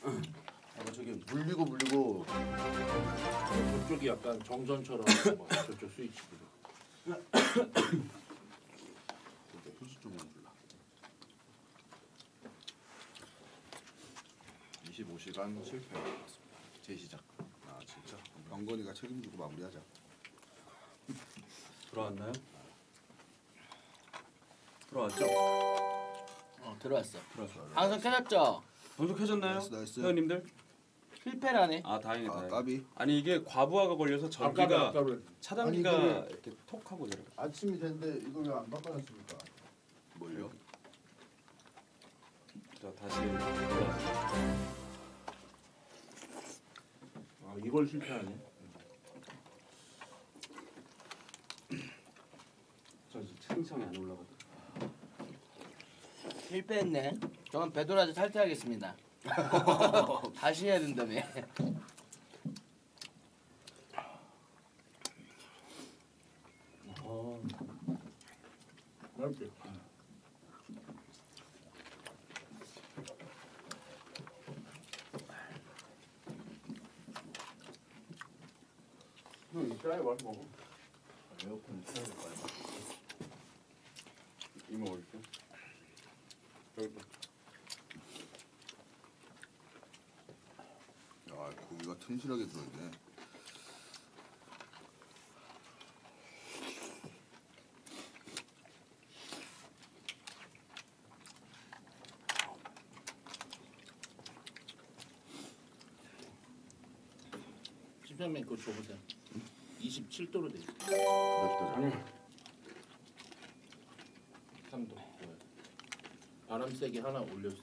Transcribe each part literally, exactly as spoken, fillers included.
아, 저기 물리고 물리고 저쪽이 약간 정전처럼 막 저쪽 스위치도. 휴지 좀 몰라. 이십오 시간 실패. 재시작. 아 진짜? 병건이가 책임지고 마무리하자. 들어왔나요? 들어왔죠? 어 들어왔어. 들어왔어. 방송 켜졌죠? 방송 켜졌나요? 나이스, 나이스. 회원님들? 실패라네. 아 다행이다. 아 다행. 까비. 아니 이게 과부하가 걸려서 전기가 차단기가 아니, 이거를- 이렇게 톡 하고 내려. 아침이 됐는데 이걸 왜 안 바꿔놨습니까? 뭘요? 자 다시 들어왔어. 아 이걸 실패하네. 저 채팅창이 안 올라가. 실패했네. 저는 배도라지 탈퇴하겠습니다. 다시 해야 된다며. 어. 맛있지. 형 이따에 와서 먹어. 에어컨 켜야 될 거 아니야? 이모 어디 있어? 여기 있다. 야 고기가 튼실하게 들어있네. 시장면 그거 줘보세요. 이십칠 도로 돼 있어. 몇 도죠? 아니 삼 도. 바람 세게 하나 올렸어.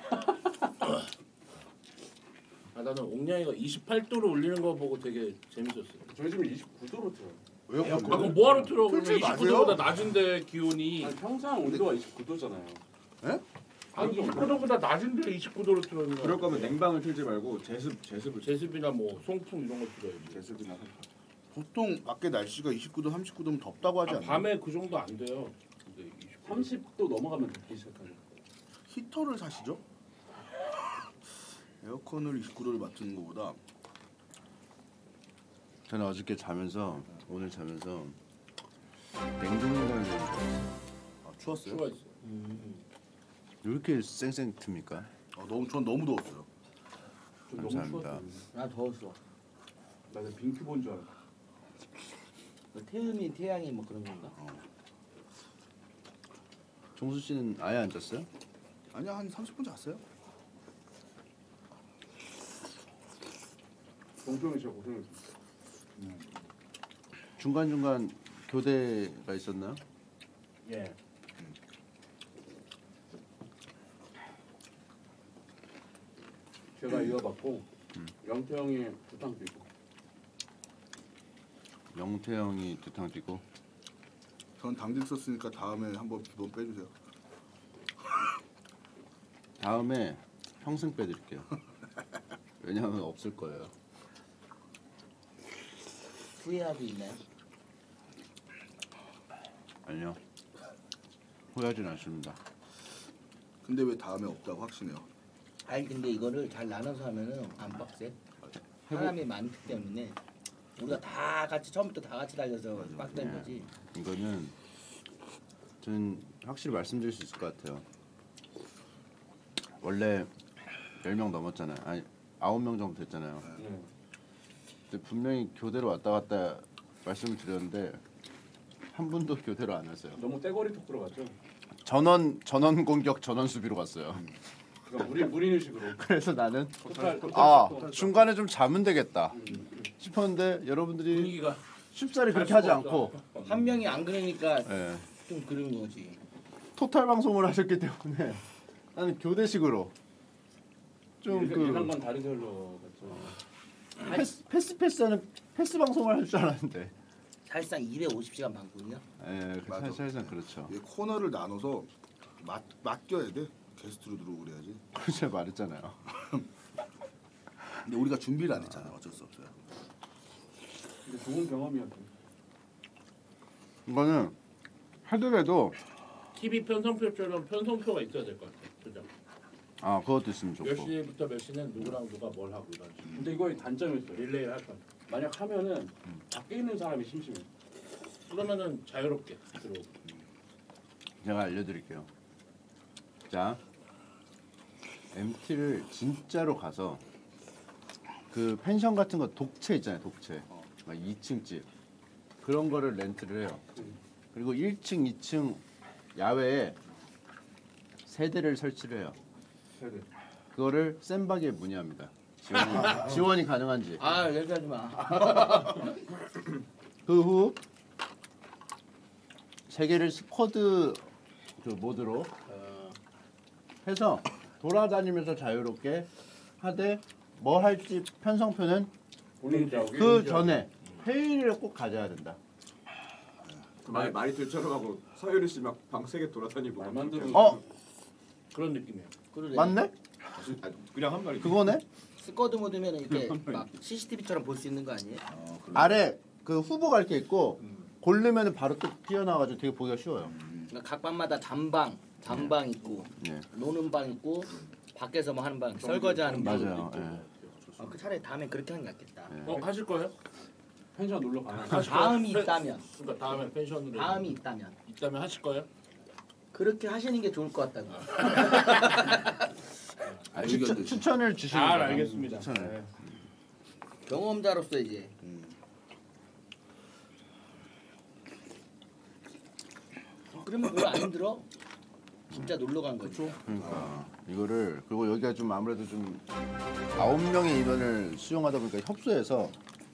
아 나는 옥냥이가 이십팔 도로 올리는 거 보고 되게 재밌었어. 저희 집은 이십구 도로 틀어요. 아 에어컨 그럼 뭐하러 틀어? 그러면 틀지 이십구 마세요. 도보다 낮은데 기온이. 아니 평상 온도가 이십구 도잖아요. 아니 이십구 도보다 낮은데 이십구 도로 틀어는 거야. 그럴 거면 냉방을 틀지 말고 제습 제습을 제습이나 뭐 송풍 이런 거 틀어야지. 제습이나 보통 밖에 날씨가 이십구 도, 삼십구 도면 덥다고 하지 아, 않나? 밤에 그 정도 안 돼요. 근데 이십구 도. 삼십 도 넘어가면 덥기 시작하죠. 히터를 사시죠? 에어컨을 이십구 도를 맞추는 것보다 저는 어저께 자면서 오늘 자면서 냉동 냉장고를 줬어요. 아, 추웠어요? 추워 있어. 왜 이렇게 쌩쌩 틉니까? 아, 너무 전 너무 더웠어요. 좀 감사합니다. 너무 추웠어. 나 더웠어. 나는 빙크 본 줄 알았어. 뭐 태음이 태양이 뭐 그런 건가? 종수 씨는 아예 안 잤어요? 아니야 한 삼십 분 잤어요. 동경이 진짜 고생했어. 중간 중간 교대가 있었나요? 예. 제가 이어받고 영태 형이 부탕 뛰고. 영태 형이 두탕 뛰고 전 당직 썼으니까 다음에 한번 비번 빼주세요. 다음에 평생 빼드릴게요. 왜냐하면 없을 거예요. 후회하고 있나요? 아니요. 후회하진 않습니다. 근데 왜 다음에 없다고 확신해요? 아니 근데 이거를 잘 나눠서 하면은 안 빡세. 사람이 많기 때문에 우리가 다 같이 처음부터 다 같이 달려서 빡센 거지. 이거는 저는 확실히 말씀드릴 수 있을 것 같아요. 원래 열 명 넘었잖아요. 아니 아홉 명 정도 됐잖아요. 네. 근데 분명히 교대로 왔다 갔다 말씀을 드렸는데 한 분도 교대로 안 왔어요. 너무 떼거리 톡 들어갔죠. 전원 전원 공격 전원 수비로 갔어요. 그러니까 무리 무리뉴식으로. 그래서 나는 토탈 토탈 아 토탈. 중간에 좀 자면 되겠다 싶었는데 여러분들이 분위기가 쉽사리 그렇게 하지 않고 한 명이 안 그러니까 예, 좀 그런 거지. 토탈 방송을 하셨기 때문에 나는 교대식으로 좀 예상- 그 예상과는 다르게 흘러갔죠. 패스 패스 패스하는 패스 방송을 할 줄 알았는데 사실상 이백오십 시간 방송이야. 예, 그 맞아. 사- 사실상 그렇죠. 얘 코너를 나눠서 맡 맡겨야 돼. 게스트로 들어오고 그래야지. 제가 말했잖아요. 근데 우리가 준비를 안 했잖아. 어쩔 수 없어요. 근데 좋은 경험이었죠. 이거는 하더라도 티비 편성표처럼 편성표가 있어야 될 것 같아. 그죠? 아 그것도 있으면 몇 좋고. 시부터 몇 시는 누구랑 누가 뭘 하고 이런 식으로. 근데 이거의 단점이 있어. 릴레이를 할 거야. 만약 하면은 밖에 있는 사람이 심심해. 그러면은 자유롭게 들어오고. 제가 알려드릴게요. 자, 엠티를 진짜로 가서 그 펜션 같은 거 독채 있잖아요, 독채. 막 이 층 집 그런 거를 렌트를 해요. 그리고 일 층, 이 층 야외에 세대를 설치를 해요. 세대. 그거를 샌바기에 문의합니다. 지원이, 지원이 가능한지. 아 얘기하지 마. 그 후 세 개를 스쿼드 그 모드로 어, 해서 돌아다니면서 자유롭게 하되 뭐 할지 편성표는 본인이 짜오기. 그 전에 회의를 꼭 가져야 된다. 말 말이 들처럼 하고 서유리 씨 막 방 세게 돌아다니고 말만 들으면 어? 그런 느낌이에요. 그러네. 맞네? 아, 그냥 한 말이 그거네? 스쿼드 모드면 이렇게 막 씨씨티비처럼 볼 수 있는 거 아니에요? 어, 그래. 아래 그 후보가 이렇게 있고 고르면 바로 또 튀어나와가지고 되게 보기가 쉬워요. 그러니까 각 방마다 단방, 단방 있고 네. 노는 방 있고 밖에서 뭐 하는 방, 설거지 하는 방. 맞아요. 예. 아, 그 차라리 다음에 그렇게 하는 게 낫겠다. 네. 어 하실 거예요? 펜션 놀러 가는. 하실 거예요? 다음이 펜- 있다면, 그러니까 다음에 펜션으로. 다음이 있다면 있다면 하실 거예요? 그렇게 하시는 게 좋을 것 같다고. 아, 추천, 추천을 주시는 잘 거예요. 알겠습니다. 추천을. 네. 경험자로서 이제 음. 그러면 별로 안 힘들어. 진짜 놀러 간 거죠. 그러니까 이거를 그리고 여기가 좀 아무래도 좀 아홉 명의 인원을 수용하다 보니까 협소해서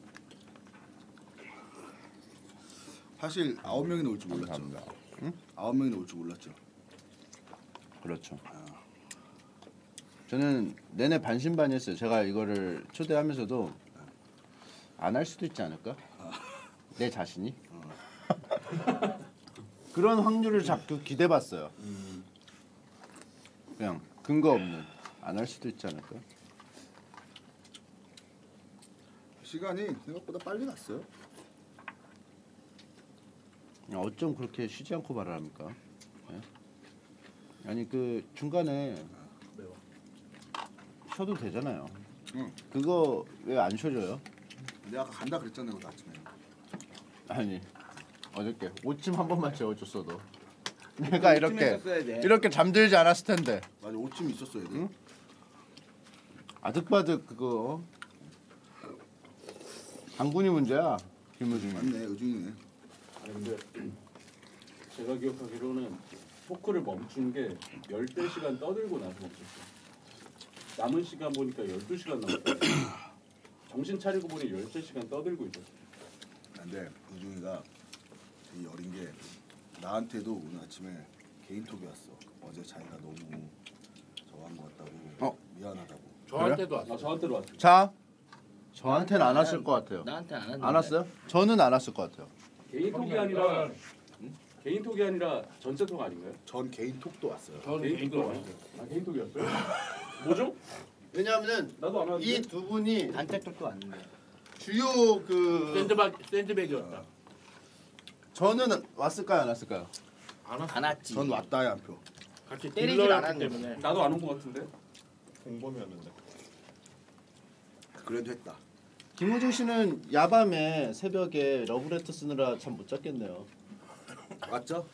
사실 아홉 명이나 올 줄 몰랐죠. 감사합니다. 아홉 명이나 올 줄 몰랐죠. 그렇죠. 저는 내내 반신반의했어요. 제가 이거를 초대하면서도 안 할 수도 있지 않을까? 내 자신이 그런 확률을 자꾸 기대봤어요. 그냥 근거 없는 안 할 수도 있지 않을까? 시간이 생각보다 빨리 갔어요. 야, 어쩜 그렇게 쉬지 않고 말을 합니까? 예? 아니 그 중간에 매워. 쉬어도 되잖아요. 응. 그거 왜 안 쉬어줘요? 내가 아까 간다 그랬잖아요, 오늘 아침에. 아니 어저께 오침 한 번만 재워줬어도 내가 이렇게 했었어야 돼. 이렇게 잠들지 않았을 텐데. 맞아, 오침이 있었어야 돼. 응? 아득바득 그거 당군이 문제야. 김무중이. 맞네, 의중이네. 아니 근데 제가 기억하기로는 토크를 멈춘 게 열댓 시간 떠들고 나서 멈췄어. 남은 시간 보니까 열두 시간 남았어. 정신 차리고 보니 열댓 시간 떠들고 있었어. 근데 의중이가 되게 어린 게 나한테도 오늘 아침에 개인톡이 왔어. 어제 자기가 너무 저거 한 것 같다고 어? 미안하다고. 저한테도 아 왔어요. 저한테로 왔어. 자, 저한테는 안 왔을 것 같아요. 나한테 안 왔는데. 안 왔어요? 저는 안 왔을 것 같아요. 개인 톡이 아니라 응? 개인 톡이 아니라 전체 톡 아닌가요? 전 개인톡도 왔어요. 저는 개인 개인적으로 톡 왔어요. 아 개인 톡이었어요? 뭐죠? 왜냐하면 나도 안 왔는데. 이 두 분이 단체톡도 왔는데. 주요 그 샌드박 샌드백이었다. 저는 왔을까요, 안 왔을까요? 안 왔어. 안 왔지. 전 왔다야 한 표. 같이 때리질 딜러였기 않았는데. 때문에. 나도 안 온 것 같은데. 공범이었는데 그래도 했다. 김우중 씨는 야밤에 새벽에 러브레터 쓰느라 참 못 잤겠네요. 왔죠?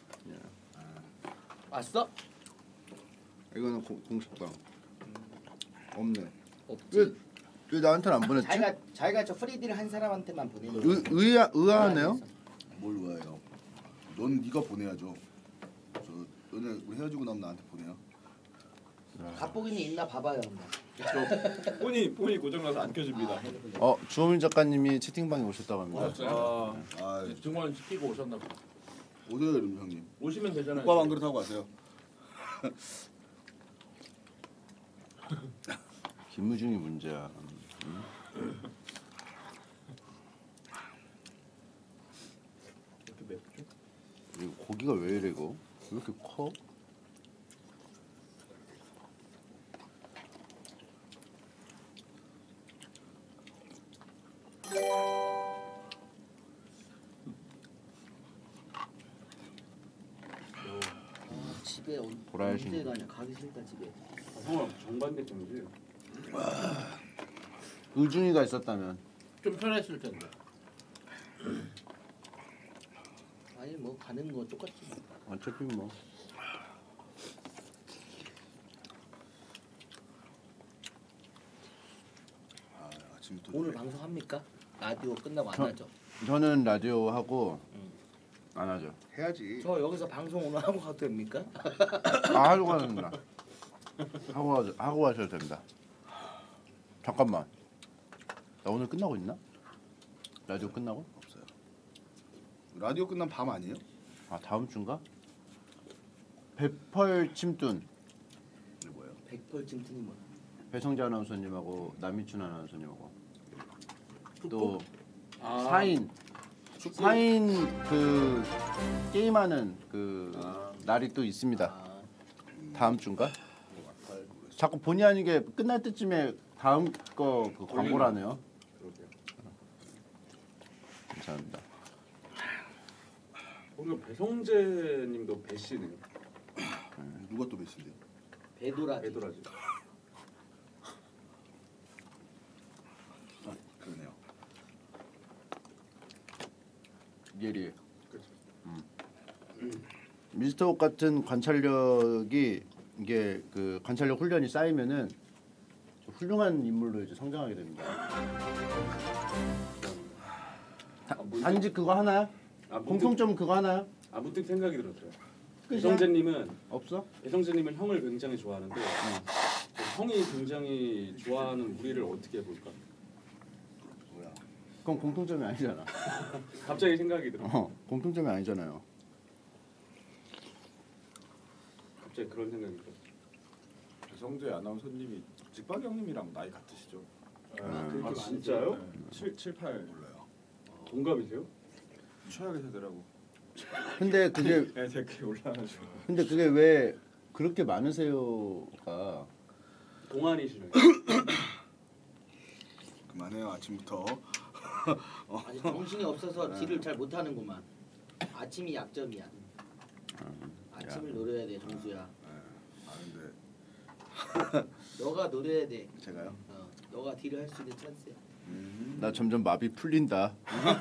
왔어? 이거는 공, 공식방. 없네. 없지. 왜, 왜 나한테는 안 보냈지? 자기가 자기가 저 프리디를 한 사람한테만 보내는 의, 의아, 의아하네요. 뭘 왜요? 넌 네가 보내야죠. 저 너네 우리 헤어지고 나면 나한테 보내요. 갑보기는 있나 봐봐요. 한번. 폰이 폰이 고장나서 안 켜집니다. 어, 주호민 작가님이 채팅방에 오셨다고 합니다. 아, 아, 등원 시키고 오셨나 봐. 어디가 이름 형님? 오시면 되잖아요. 국밥 한 그릇 하고 가세요. 김우중이 문제야. 음. 이렇게 맵죠? 이거 고기가 왜 이래 이거? 왜 이렇게 커? 아, 집에 언- 보라의 언제 신. 가냐? 가기 싫다 집에. 어 정반대 tem이지. 의중이가 있었다면 좀 편했을 텐데. 아니 뭐 가는 거 똑같지. 어차피 뭐 아, 아침부터 오늘 방송 합니까? 라디오 끝나고 안 저- 하죠? 저는 라디오 하고 응. 안 하죠. 해야지. 저 여기서 방송 오늘 하고 가도 됩니까? 아 하고 가는구나. 하고 하, 하고 하셔도 됩니다. 잠깐만. 나 오늘 끝나고 있나? 라디오 끝나고? 없어요. 라디오 끝난 밤 아니에요? 아 다음 주인가? 백펄 침뚠 이게 뭐예요? 백펄 찜찜이 뭐야? 배성재 아나운서님하고 남희춘 아나운서님하고 또 아, 사인 사인 그 게임하는 그 아. 날이 또 있습니다. 아, 다음 주인가? 자꾸 본의 아니게 끝날 때쯤에 다음 거 그 광고를 하네요. 그러게요. 감사합니다. 오늘 배성재님도 배씨네요. 누가 또 몇인데요? 배도라. 배도라지. 아, 그러네요. 예리. 그렇죠. 미스터 옥 같은 관찰력이 이게 그 관찰력 훈련이 쌓이면은 훌륭한 인물로 이제 성장하게 됩니다. 다- 아, 뭐 단지 그거 하나야? 아, 문득, 공통점 그거 하나야? 아 문득 생각이 들었어요. 끝이야? 배성재님은 없어? 배성재님은 형을 굉장히 좋아하는데 그 형이 굉장히 좋아하는 우리를 어떻게 해볼까? 뭐야? 그건 공통점이 아니잖아. 갑자기 생각이 들어. 어, 공통점이 아니잖아요. 갑자기 그런 생각이 들어. 배성재 아나운서님이 직박 형님이랑 나이 같으시죠? 아, 그렇게 아 많으세요? 진짜요? 칠, 칠, 팔 몰라요. 동갑이세요? 최악의 세대라고. 근데 그게 네, 댓글이 올라와가지고. 근데 그게 왜 그렇게 많으세요가 동안이시네요. 그만해요. 아침부터. 아니 정신이 없어서 딜을 잘 못하는구만. 아침이 약점이야. 아침을 노려야 돼 정수야. 아는데 너가 노려야 돼. 제가요? 어, 너가 딜을 할 수 있는 찬스야. 음. 나 점점 마비 풀린다.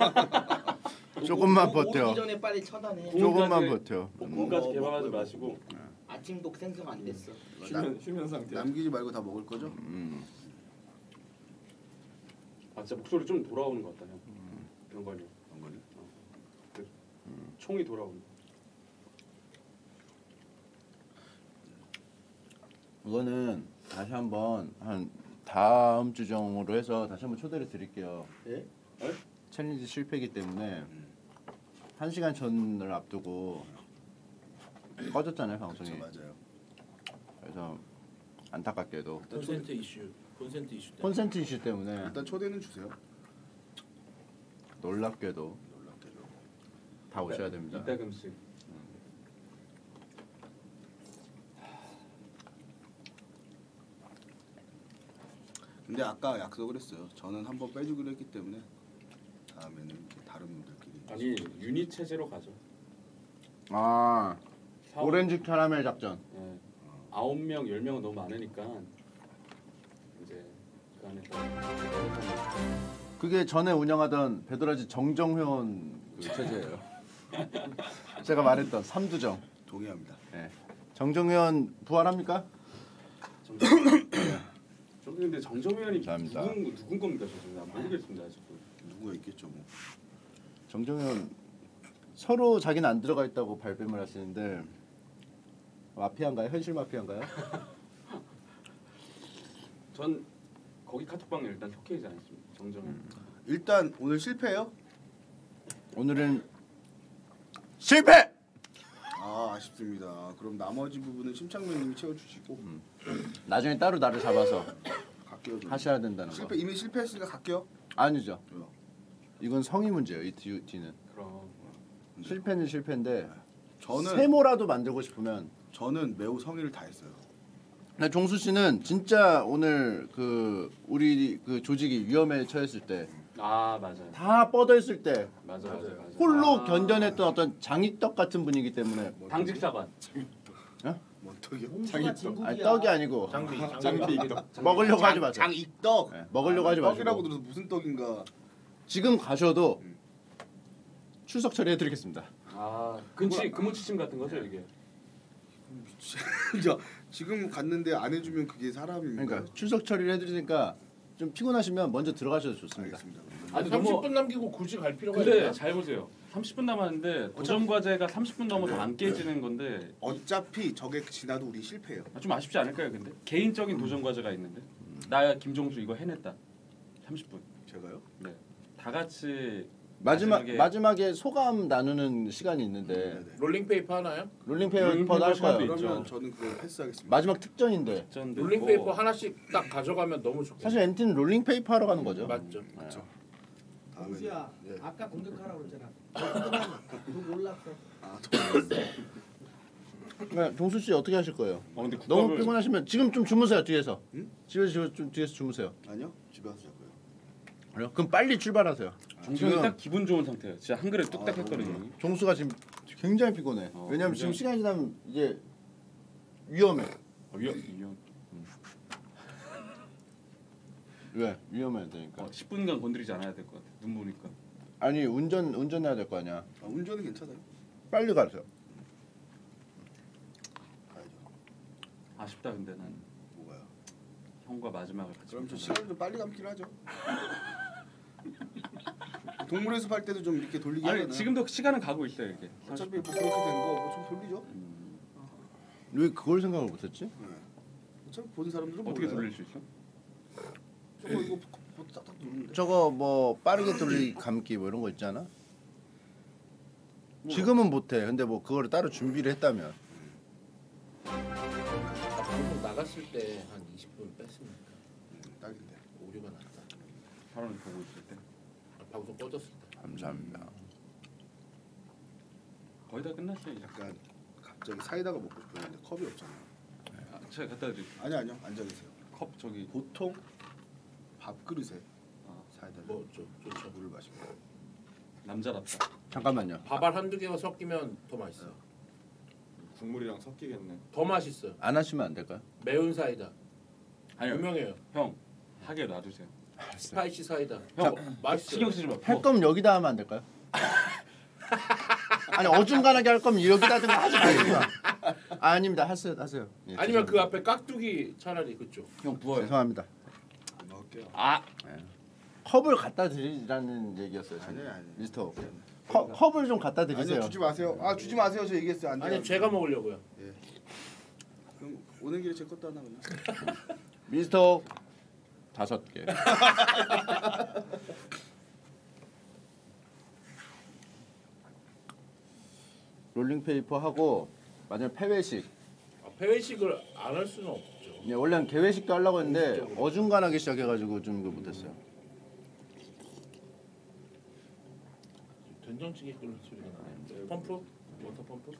조금만 오- 오- 버텨. 오기 전에 빨리 처단해. 공- 조금만 공까지- 버텨. 복근까지 어, 개방하지 뭐, 뭐, 마시고 아침독 생성 안 됐어. 휴면 휴면 상태. 남기지 말고 다 먹을 거죠? 음. 아 진짜 목소리 좀 돌아오는 것 같다 형. 병관이 정거리. 총이 돌아오는. 이거는 다시 한번 한 다음 주 정으로 해서 다시 한번 초대를 드릴게요. 네? 챌린지 실패이기 때문에 한 시간 전을 앞두고 꺼졌잖아요 방송이. 그렇죠, 맞아요. 그래서 안타깝게도 콘센트 이슈, 콘센트 이슈 때문에. 콘센트 이슈 때문에 일단 초대는 주세요. 놀랍게도 놀랍게도. 다 오셔야 됩니다. 이따금씩. 근데 아까 약속을 했어요. 저는 한번 빼주기로 했기 때문에 다음에는 이렇게 다른 분들끼리. 아니 유닛 체제로 가죠. 아 사업- 오렌지 캐러멜 작전. 예. 아홉 명, 열 명은 너무 많으니까 이제 그 안에 또 그게 전에 운영하던 배도라지 정정회원 그 체제예요. 제가 말했던 삼두정. 동의합니다. 예. 정정회원 부활합니까? 정정. 저 근데 정정회원이 감사합니다. 누군 누군 겁니까? 저 지금 안 모르겠습니다 아직도. 누구가 있겠죠 뭐. 정정회원 서로 자기는 안 들어가 있다고 발뺌을 하시는데 마피아인가요? 현실 마피아인가요? 전 거기 카톡방에 일단 켜켜이지 않습니다. 정정회원. 일단 오늘 실패요? 오늘은 실패! 아 아쉽습니다. 그럼 나머지 부분은 심창맨님이 채워주시고 나중에 따로 나를 잡아서 갈게요. 저는. 하셔야 된다는 거. 실패 이미 실패했으니까 갈게요. 아니죠. 왜요? 이건 성의 문제예요. 이 뒤, 뒤는. 그럼 실패는 실패인데 저는 세모라도 만들고 싶으면 저는 매우 성의를 다했어요. 근데 종수 씨는 진짜 오늘 그 우리 그 조직이 위험에 처했을 때 아 맞아요. 다 뻗어 있을 때 맞아 맞아 맞아. 홀로 아, 견뎌냈던 어떤 장이떡 같은 분이기 때문에 당직 사관. 어? 뭐 떡이요? 홍수가 장입떡. 진국이야. 아니 떡이 아니고 장비 장비. 장비 먹으려고 하지 마세요. 장입떡. 네, 먹으려고 하지 떡이라고 마시고 들어서 무슨 떡인가. 지금 가셔도 음. 출석 처리해드리겠습니다. 아 근치 금호치침 같은 거죠 이게. 자, 지금 갔는데 안 해주면 그게 사람입니까? 그러니까 출석 처리를 해드리니까 좀 피곤하시면 먼저 들어가셔도 좋습니다. 알겠습니다. 아니, 삼십 너무- 분 남기고 굳이 갈 필요가 근데 있나? 잘 보세요. 삼십 분 남았는데 도전 과제가 삼십 분 넘어서 안 깨지는 건데 어차피 저게 지나도 우리 실패해요. 아, 좀 아쉽지 않을까요? 근데 개인적인 도전 과제가 있는데 나 김종수 이거 해냈다. 삼십 분. 제가요? 네. 다 같이 마지막 마지막에- 마지막에 소감 나누는 시간이 있는데 네네. 롤링 페이퍼 하나요? 롤링페이퍼 롤링페이퍼 할까요? 시간도 있죠. 그러면 저는 그걸 패스하겠습니다. 마지막 특전인데 전데 롤링 뭐 페이퍼 하나씩 딱 가져가면 너무 좋겠네. 사실 엠티는 롤링페이퍼 하러 가는 거죠. 맞죠. 그렇죠. 다음에 홍수야 네. 아까 공격하라고 그랬잖아. 그거 몰랐어. 아, 더 네, 종수 씨 어떻게 하실 거예요? 어, 근데 너무 국밥을- 피곤하시면 지금 좀 주무세요 뒤에서. 응? 집에서 좀 뒤에서 주무세요. 아니요. 집에 가서 자고요. 그래요? 그럼 빨리 출발하세요. 종성이 지금- 딱 기분 좋은 상태예요. 진짜 한 그릇 아, 뚝딱 했거든요. 종수가 지금 굉장히 피곤해. 어, 왜냐면 굉장히- 지금 시간이 지나면 이제 위험해. 어, 위험 위험. 왜? 위험해야 되니까. 어, 십 분간 건드리지 않아야 될 것 같아. 눈 보니까. 아니 운전 운전해야 될 거 아니야. 아, 운전은 괜찮아요. 빨리 가세요. 가야죠. 아쉽다 근데 난 뭐가요? 형과 마지막을 같이. 그럼 좀 보잖아. 시간 좀 빨리 감긴 하죠. 동물의 숲 할 때도 좀 이렇게 돌리기 아니 하잖아요. 지금도 시간은 가고 있어요 이게. 어차피 뭐 그렇게 된 거 좀 돌리죠. 왜 그걸 생각을 못했지? 네. 어차피 보는 사람들은 어떻게 몰라요. 돌릴 수 있어? 저거 이거 뭐 딱딱 누르는데. 저거 뭐 빠르게 돌리 감기 뭐 이런 거 있잖아. 지금은 못해. 근데 뭐 그거를 따로 준비를 했다면. 방송 나갔을 때 한 이십 분 뺐으니까 음, 딱인데. 오류가 났다. 사람이 보고 있을 때. 아, 방송 꺼졌을 때. 감사합니다. 거의 다 끝났어요 이제. 약간 갑자기 사이다가 먹고 싶었는데 컵이 없잖아요. 아, 제가 갖다 드릴게요. 아니 아니요. 앉아 계세요. 컵 저기. 보통 밥그릇에 아, 사이다를 뭐 좋, 좋죠. 물을 마십니다. 남자답다. 잠깐만요. 밥알 한두 개가 섞이면 더 맛있어요. 국물이랑 섞이겠네. 더 맛있어요. 안 하시면 안 될까요? 매운 사이다. 아니요. 유명해요. 형 하게 놔두세요. 스파이시 사이다. 형 맛있어요. 신경 쓰지 마. 할 거면 여기다 하면 안 될까요? 아니 어중간하게 할 거면 여기다든가 하지 말든가. 아, 아닙니다. 하세요, 하세요. 예, 아니면 그 죄송합니다. 앞에 깍두기 차라리 그쪽. 형 부어요. 죄송합니다. 먹을게요. 아 컵을 갖다 드리라는 얘기였어요. 저는. 아니에요, 아니에요. 미스터. 컵, 컵을 좀 갖다 드리세요. 아니요 주지 마세요. 아 주지 마세요. 저 얘기했어요. 안 돼요. 아니 제가 먹으려고요. 그럼 오는 길에 제 것도 하나 그냥. 미스터 다섯 개. 롤링페이퍼 하고 만약 폐회식. 아, 폐회식을 안 할 수는 없죠. 예, 원래는 개회식도 하려고 했는데 어중간하게 시작해가지고 좀 그 못했어요. 된장찌개 끓는 소리가 나네. 펌프? 워터 펌프?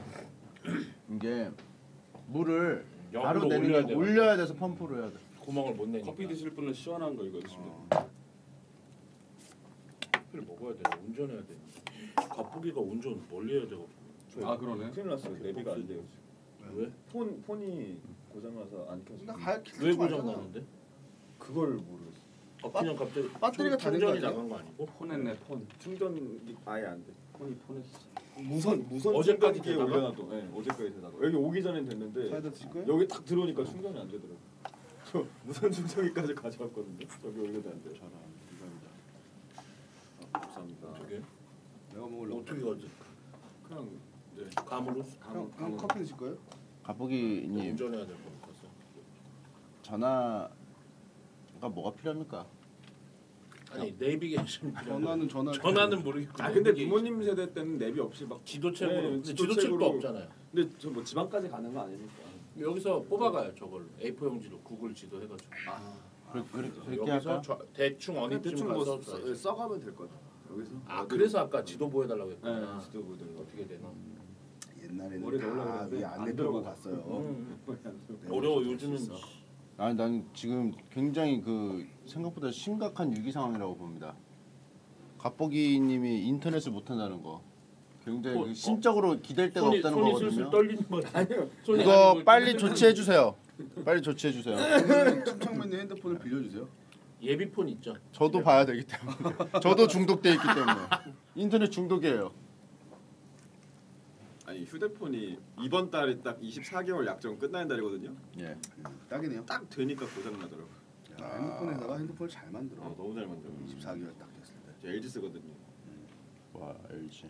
이게 물을 역으로 바로 내는 올려야 게 돼. 올려야 돼서 펌프로 해야 돼. 구멍을 못 내니까. 커피 드실 분은 시원한 거 이거 드시면. 커피를 먹어야 돼. 운전해야 돼. 갑부기가 운전 멀리 해야 되고. 아 그러네. 큰일 났어요. 내비가 안 돼요. 왜? 폰 폰이 고장나서 안 켜져. 나 가. 왜 고장 나는데? 그걸 모르겠어. 아, 그냥 갑자기 배터리가 충- 다른 거 충전이 아니야? 나간 거 아니고? 폰했네 폰. 충전이 아예 안 돼. 폰이 폰했어. 무선 무선 어제까지 충전기에 되다가? 올려놔도. 네, 어제까지 되다가. 여기 오기 전엔 됐는데 사이다 드실 거예요? 여기 딱 들어오니까 충전이 안 되더라고. 저 무선 충전기까지 가져왔거든요. 저기 올려도 안 돼요. 저랑 감사합니다. 아, 감사합니다. 어떻게? 내가 먹으려고. 어떻게 가지? 그냥 네. 감으로? 형, 형 커피 드실 거예요? 가보기님 운전해야 될 것 같아서. 전화가 뭐가 필요합니까? 아니 내비게이션 전화는 전화. 전화는 모르겠고. 아 근데 내비게이션. 부모님 세대 때는 내비 없이 막 지도책으로. 네, 근데 지도책으로. 지도책도 없잖아요. 근데 저 뭐 지방까지 가는 거 아니니까. 여기서 뽑아가요 저걸 에이 사 용지로 구글 지도 해가지고. 그렇게 그렇게 여기서 할까? 좌- 대충 어디쯤 대충 가서 뭐 써야지. 써, 써가면 될 거다. 여기서. 아 어디- 그래서 아까 지도 보여달라고 했구나. 네, 지도 보여달라고. 어떻게 되나. 옛날에는 머리 다 넣으려고 했는데 위에 안 안내 들어가. 들고 갔어요. 음. 네, 어려워 어쩔 수 요즘은. 있어. 아니 난 지금 굉장히 그 생각보다 심각한 위기 상황이라고 봅니다. 갑보기님이 인터넷을 못 한다는 거. 굉장히 어, 그 심적으로 기댈 데가 손이 없다는 손이 거거든요. 슬슬 떨리는 거 아니에요? 손이 이거 아니고 빨리 좀 조치해 주세요. 빨리 조치해 주세요. 그러면 침착맨님 핸드폰을 빌려주세요. 예비폰 있죠. 저도 봐야 되기 때문에. 저도 중독돼 있기 때문에. 인터넷 중독이에요. 아니 휴대폰이 이번 달에 딱 이십사 개월 약정 끝나는 달이거든요. 예. 음, 딱이네요. 딱 되니까 고장 나더라고. 야, 핸드폰에다가 핸드폰을 잘 만들어. 어, 너무 잘 만들어. 이십사 개월 딱 됐을 때. 저 엘지 쓰거든요. 와 엘지.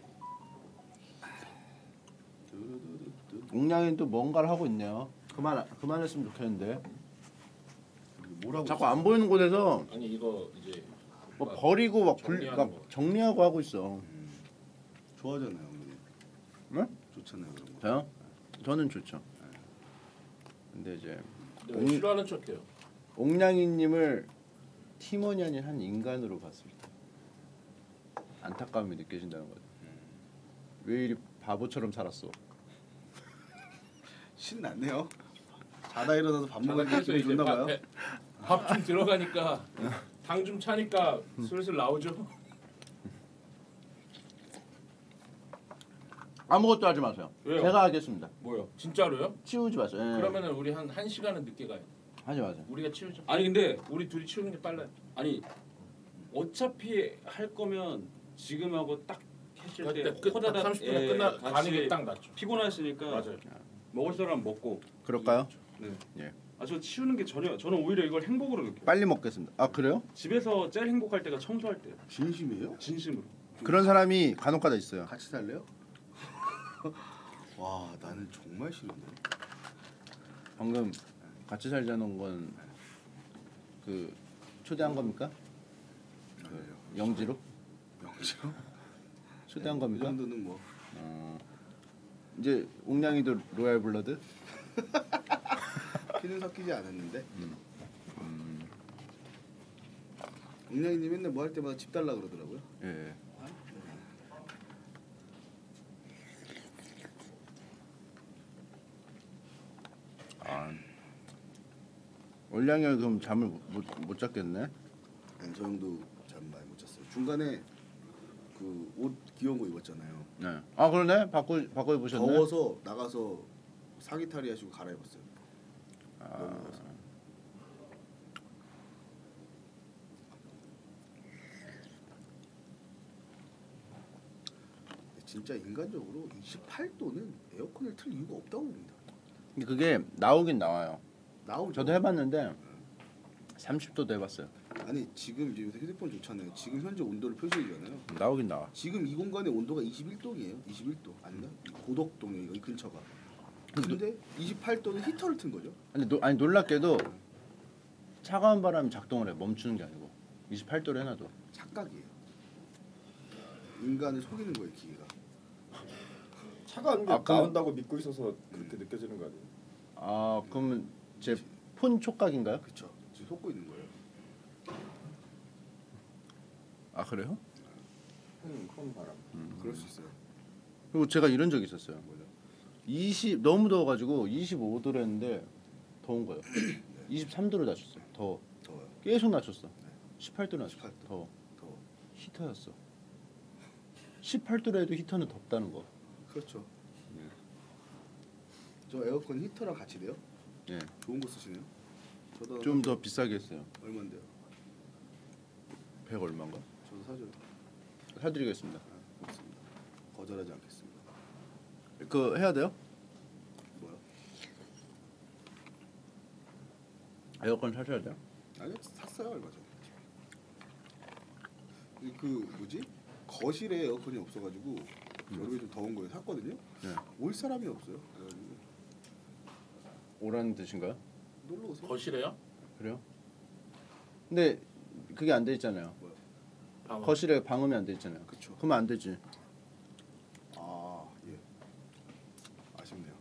두두두두. 옥량이는 또 뭔가를 하고 있네요. 그만 그만했으면 좋겠는데. 뭐라고? 자꾸 안 보이는 곳에서 아니 이거 이제 뭐 버리고 막 분리, 정리하는 막 거. 정리하고 하고 있어. 좋아하잖아요, 어머니. 네? 좋잖아요, 그런 거. 저요? 저는 좋죠. 근데 이제 근데 왜 싫어하는 척해요. 옥량이님을 팀원이 아닌 한 인간으로 봤을 때 안타까움이 느껴진다는 거죠. 왜 이리 바보처럼 살았어? 신났네요. 자다 일어나서 밥 먹으니까 자다해서 기분이 이제 좋나 봐요. 밥 좀 들어가니까 당 좀 차니까 슬슬 나오죠. 아무것도 하지 마세요. 왜요? 제가 하겠습니다. 뭐요? 진짜로요? 치우지 마세요. 예. 그러면은 우리 한 한 시간은 늦게 가요. 하지 마세요. 우리가 치우죠. 아니 근데 우리 둘이 치우는 게 빨라요. 아니 어차피 할 거면 지금 하고 딱 했을 때 그때 끝 호다닥, 삼십 분에 예, 끝나 같이 가는 게 딱 낫죠. 피곤하시니까 맞아요. 먹을 사람 먹고. 그럴까요? 네. 예. 아 저 치우는 게 전혀 저는 오히려 이걸 행복으로 느껴요. 빨리 먹겠습니다. 아 그래요? 집에서 제일 행복할 때가 청소할 때예요. 진심이에요? 진심으로. 그런 사람이 간혹가다 있어요. 같이 살래요? 와, 나는 정말 싫은데. 방금 같이 살자는 건 그 초대한 겁니까? 아니에요. 영지로? 영지요? 초대한 이 겁니까? 정도는 뭐. 어, 이제 옥량이도 로얄 블러드? 피는 섞이지 않았는데. 웅냥이님 맨날 뭐 할 때마다 집 달라 그러더라고요. 예. 아, 올량이 그럼 잠을 못, 못 잤겠네. 아니, 저 형도 잠 많이 못 잤어요. 중간에 그 옷 귀여운 거 입었잖아요. 네. 아 그러네. 바꿔 바꿔 입으셨네. 더워서 나가서 상의 탈의하시고 갈아입었어요. 아, 너무 더워서. 진짜 인간적으로 이십팔 도는 에어컨을 틀 이유가 없다고 봅니다. 근데 그게 나오긴 나와요. 나오죠. 저도 해봤는데 삼십 도도 해봤어요. 아니 지금 이제 요새 휴대폰 좋잖아요. 지금 현재 온도를 표시해주잖아요. 나오긴 나와. 지금 이 공간의 온도가 이십일 도이에요. 이십일 도 아닌가? 고덕동이에요. 이 근처가. 근데 이십팔 도는 히터를 튼 거죠. 근데 노, 아니 놀랍게도 차가운 바람이 작동을 해. 멈추는 게 아니고 이십팔 도로 해놔도. 착각이에요. 인간을 속이는 거예요, 기계가. 차가운 게 아, 그럼- 나온다고 믿고 있어서 그렇게 느껴지는 거 아니에요? 아 그러면 제 폰 촉각인가요? 그렇죠. 지금 속고 있는 거예요. 아 그래요? 음, 그런 바람. 그럴 수 있어요. 그리고 제가 이런 적이 있었어요. 뭐죠? 이십 너무 더워가지고 이십오 도로 했는데 더운 거예요. 이십삼 도로 낮췄어요. 더워. 더워요. 계속 낮췄어. 십팔 도로 낮췄어. 십팔 도. 더워. 더워. 히터였어. 십팔 도로 해도 히터는 덥다는 거. 그렇죠. 저 에어컨 히터랑 같이 돼요? 예. 좋은 거 쓰시네요. 저도 좀 더 비싸게 했어요. 얼마인데요? 백 얼마인가? 저도 사줘요. 사드리겠습니다. 아, 고맙습니다. 거절하지 않겠습니다. 그 해야 돼요? 뭐요? 에어컨 사셔야 돼요? 아니요, 샀어요 얼마 전에. 이 그 뭐지? 거실에 에어컨이 없어가지고 여름에 좀 더운 거예요. 샀거든요. 네. 올 사람이 없어요. 그래가지고 오라는 뜻인가요? 놀러 오세요. 거실에요? 그래요? 근데 그게 안 돼 있잖아요. 방어. 거실에 방음이 안 돼 있잖아요. 그쵸. 그러면 안 되지. 아 예. 아쉽네요.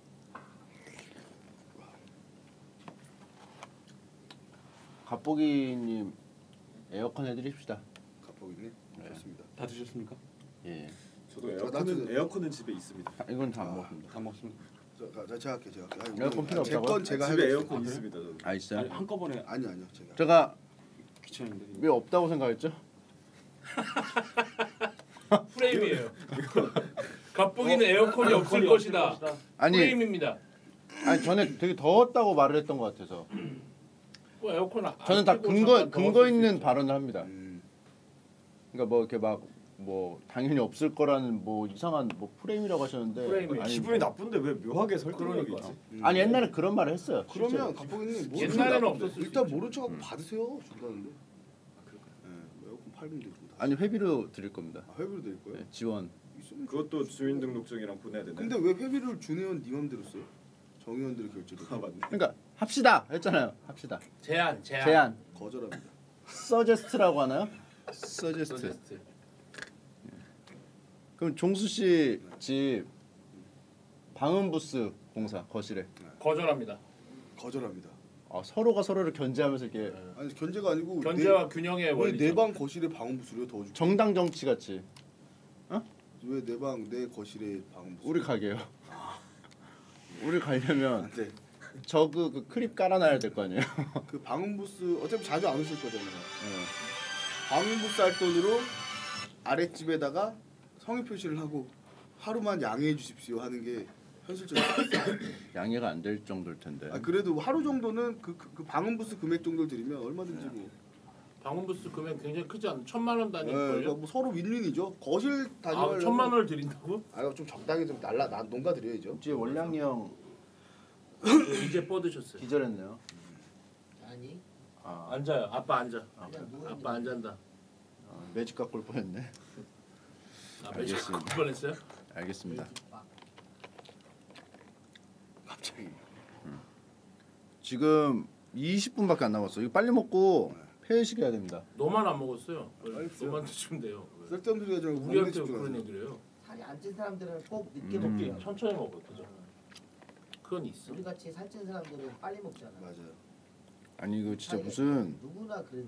갑보기님 에어컨 해드립시다. 갑보기님 네. 좋습니다. 다 드셨습니까? 예. 저도 저 에어컨은 나도- 에어컨은 집에 있습니다. 아, 이건 다 안 아. 먹습니다. 다 먹습니다. 저, 가- 제가 할게요. 제가 할게요. 아니, 에어컨 필요 없다고요? 제건 제가 집에 하겠습니다. 에어컨 있습니다. 저도. 아 있어요? 아니, 한꺼번에 아니 아니요 제가. 제가 귀찮은데. 왜 없다고 생각했죠? 프레임이에요. 갑부기는 에어컨이 없을 것이다. 아니 프레임입니다. 아니 전에 되게 더웠다고 말을 했던 것 같아서 뭐 에어컨 안 저는 다 켜고 근거 잠깐 더 근거 쓸수 있는 있죠. 발언을 합니다. 음. 그러니까 뭐 이렇게 막 뭐 당연히 없을 거라는 뭐 이상한 뭐 프레임이라고 하셨는데 프레임이 아니, 기분이 나쁜데 왜 묘하게 설득력이 그러니까. 있지? 음. 아니 옛날에 그런 말을 했어요. 그러면 실제로. 갑자기님 뭐 옛날에는 없었을 수 일단 있죠. 모른 척하고 음. 받으세요. 준다는데. 예, 에어컨 팔면 되고. 아니 회비로 드릴 겁니다. 아, 회비로 드릴 거예요? 네, 지원. 있으면 그것도 주민등록증이랑 보내야 되네. 근데 왜 회비를 준의원 네 맘대로 써요? 정의원들이 결제도. 아 맞네. 그러니까 합시다 했잖아요. 합시다. 제한 제한. 제안. 거절합니다. 서제스트라고 하나요? 서제스트. 서제스트. 그럼 종수 씨 집 방음 부스 공사 거실에 거절합니다. 거절합니다. 아, 서로가 서로를 견제하면서 이렇게 네. 아니 견제가 아니고 견제와 균형의 원리. 왜내 방 거실에 방음부스를 더 줄게? 정당 정치 같이 왜 내 방 내 거실에 방음부스? 우리 가게요. 우리 가려면 안돼. 저그 그 크립 깔아놔야 될 거 아니에요. 그 방음부스 어차피 자주 안 오실 거잖아요. 네. 방음부스 할 돈으로 아랫집에다가 성의 표시를 하고 하루만 양해해 주십시오 하는 게 현실적인. 양해가 안 될 정도일 텐데. 아 그래도 하루 정도는 그, 그, 그 방음부스 금액 정도를 드리면 얼마든지 뭐. 방음부스 금액 굉장히 크지 않나? 천만 원 예, 단위 그러니까 걸요? 뭐 서로 윈윈이죠. 거실 다니면 아 천만 원을 드린다고? 아좀 적당히 좀 날라 나 농가 드려야죠. 이제 원량이 형 이제 뻗으셨어요. 기절했네요. 아니 아, 앉아요. 아빠 앉아. 그냥 누워 아빠 안 잔다. 아 매직 갖고 올 뻔했네. 아 매직 알겠습니다. 걸 뻔했어요? 알겠습니다. 갑자기. 지금 이십 분밖에 안 남았어. 이거 빨리 먹고 폐회식 해야 됩니다. 너만 안 먹었어요. 알겠어요. 너만 드시면 돼요. 왜? 쓸데없는 소리 하지 말고 먹는 우리한테 집중하세요. 그런 얘기를 해요. 살이 안 찐 사람들은 꼭 늦게 음. 먹게. 먹기 천천히 먹어 그죠? 그건 있어. 우리 같이 살찐 사람들은 빨리 먹잖아. 맞아요. 아니 이거 진짜 아니, 무슨 누구나 그래.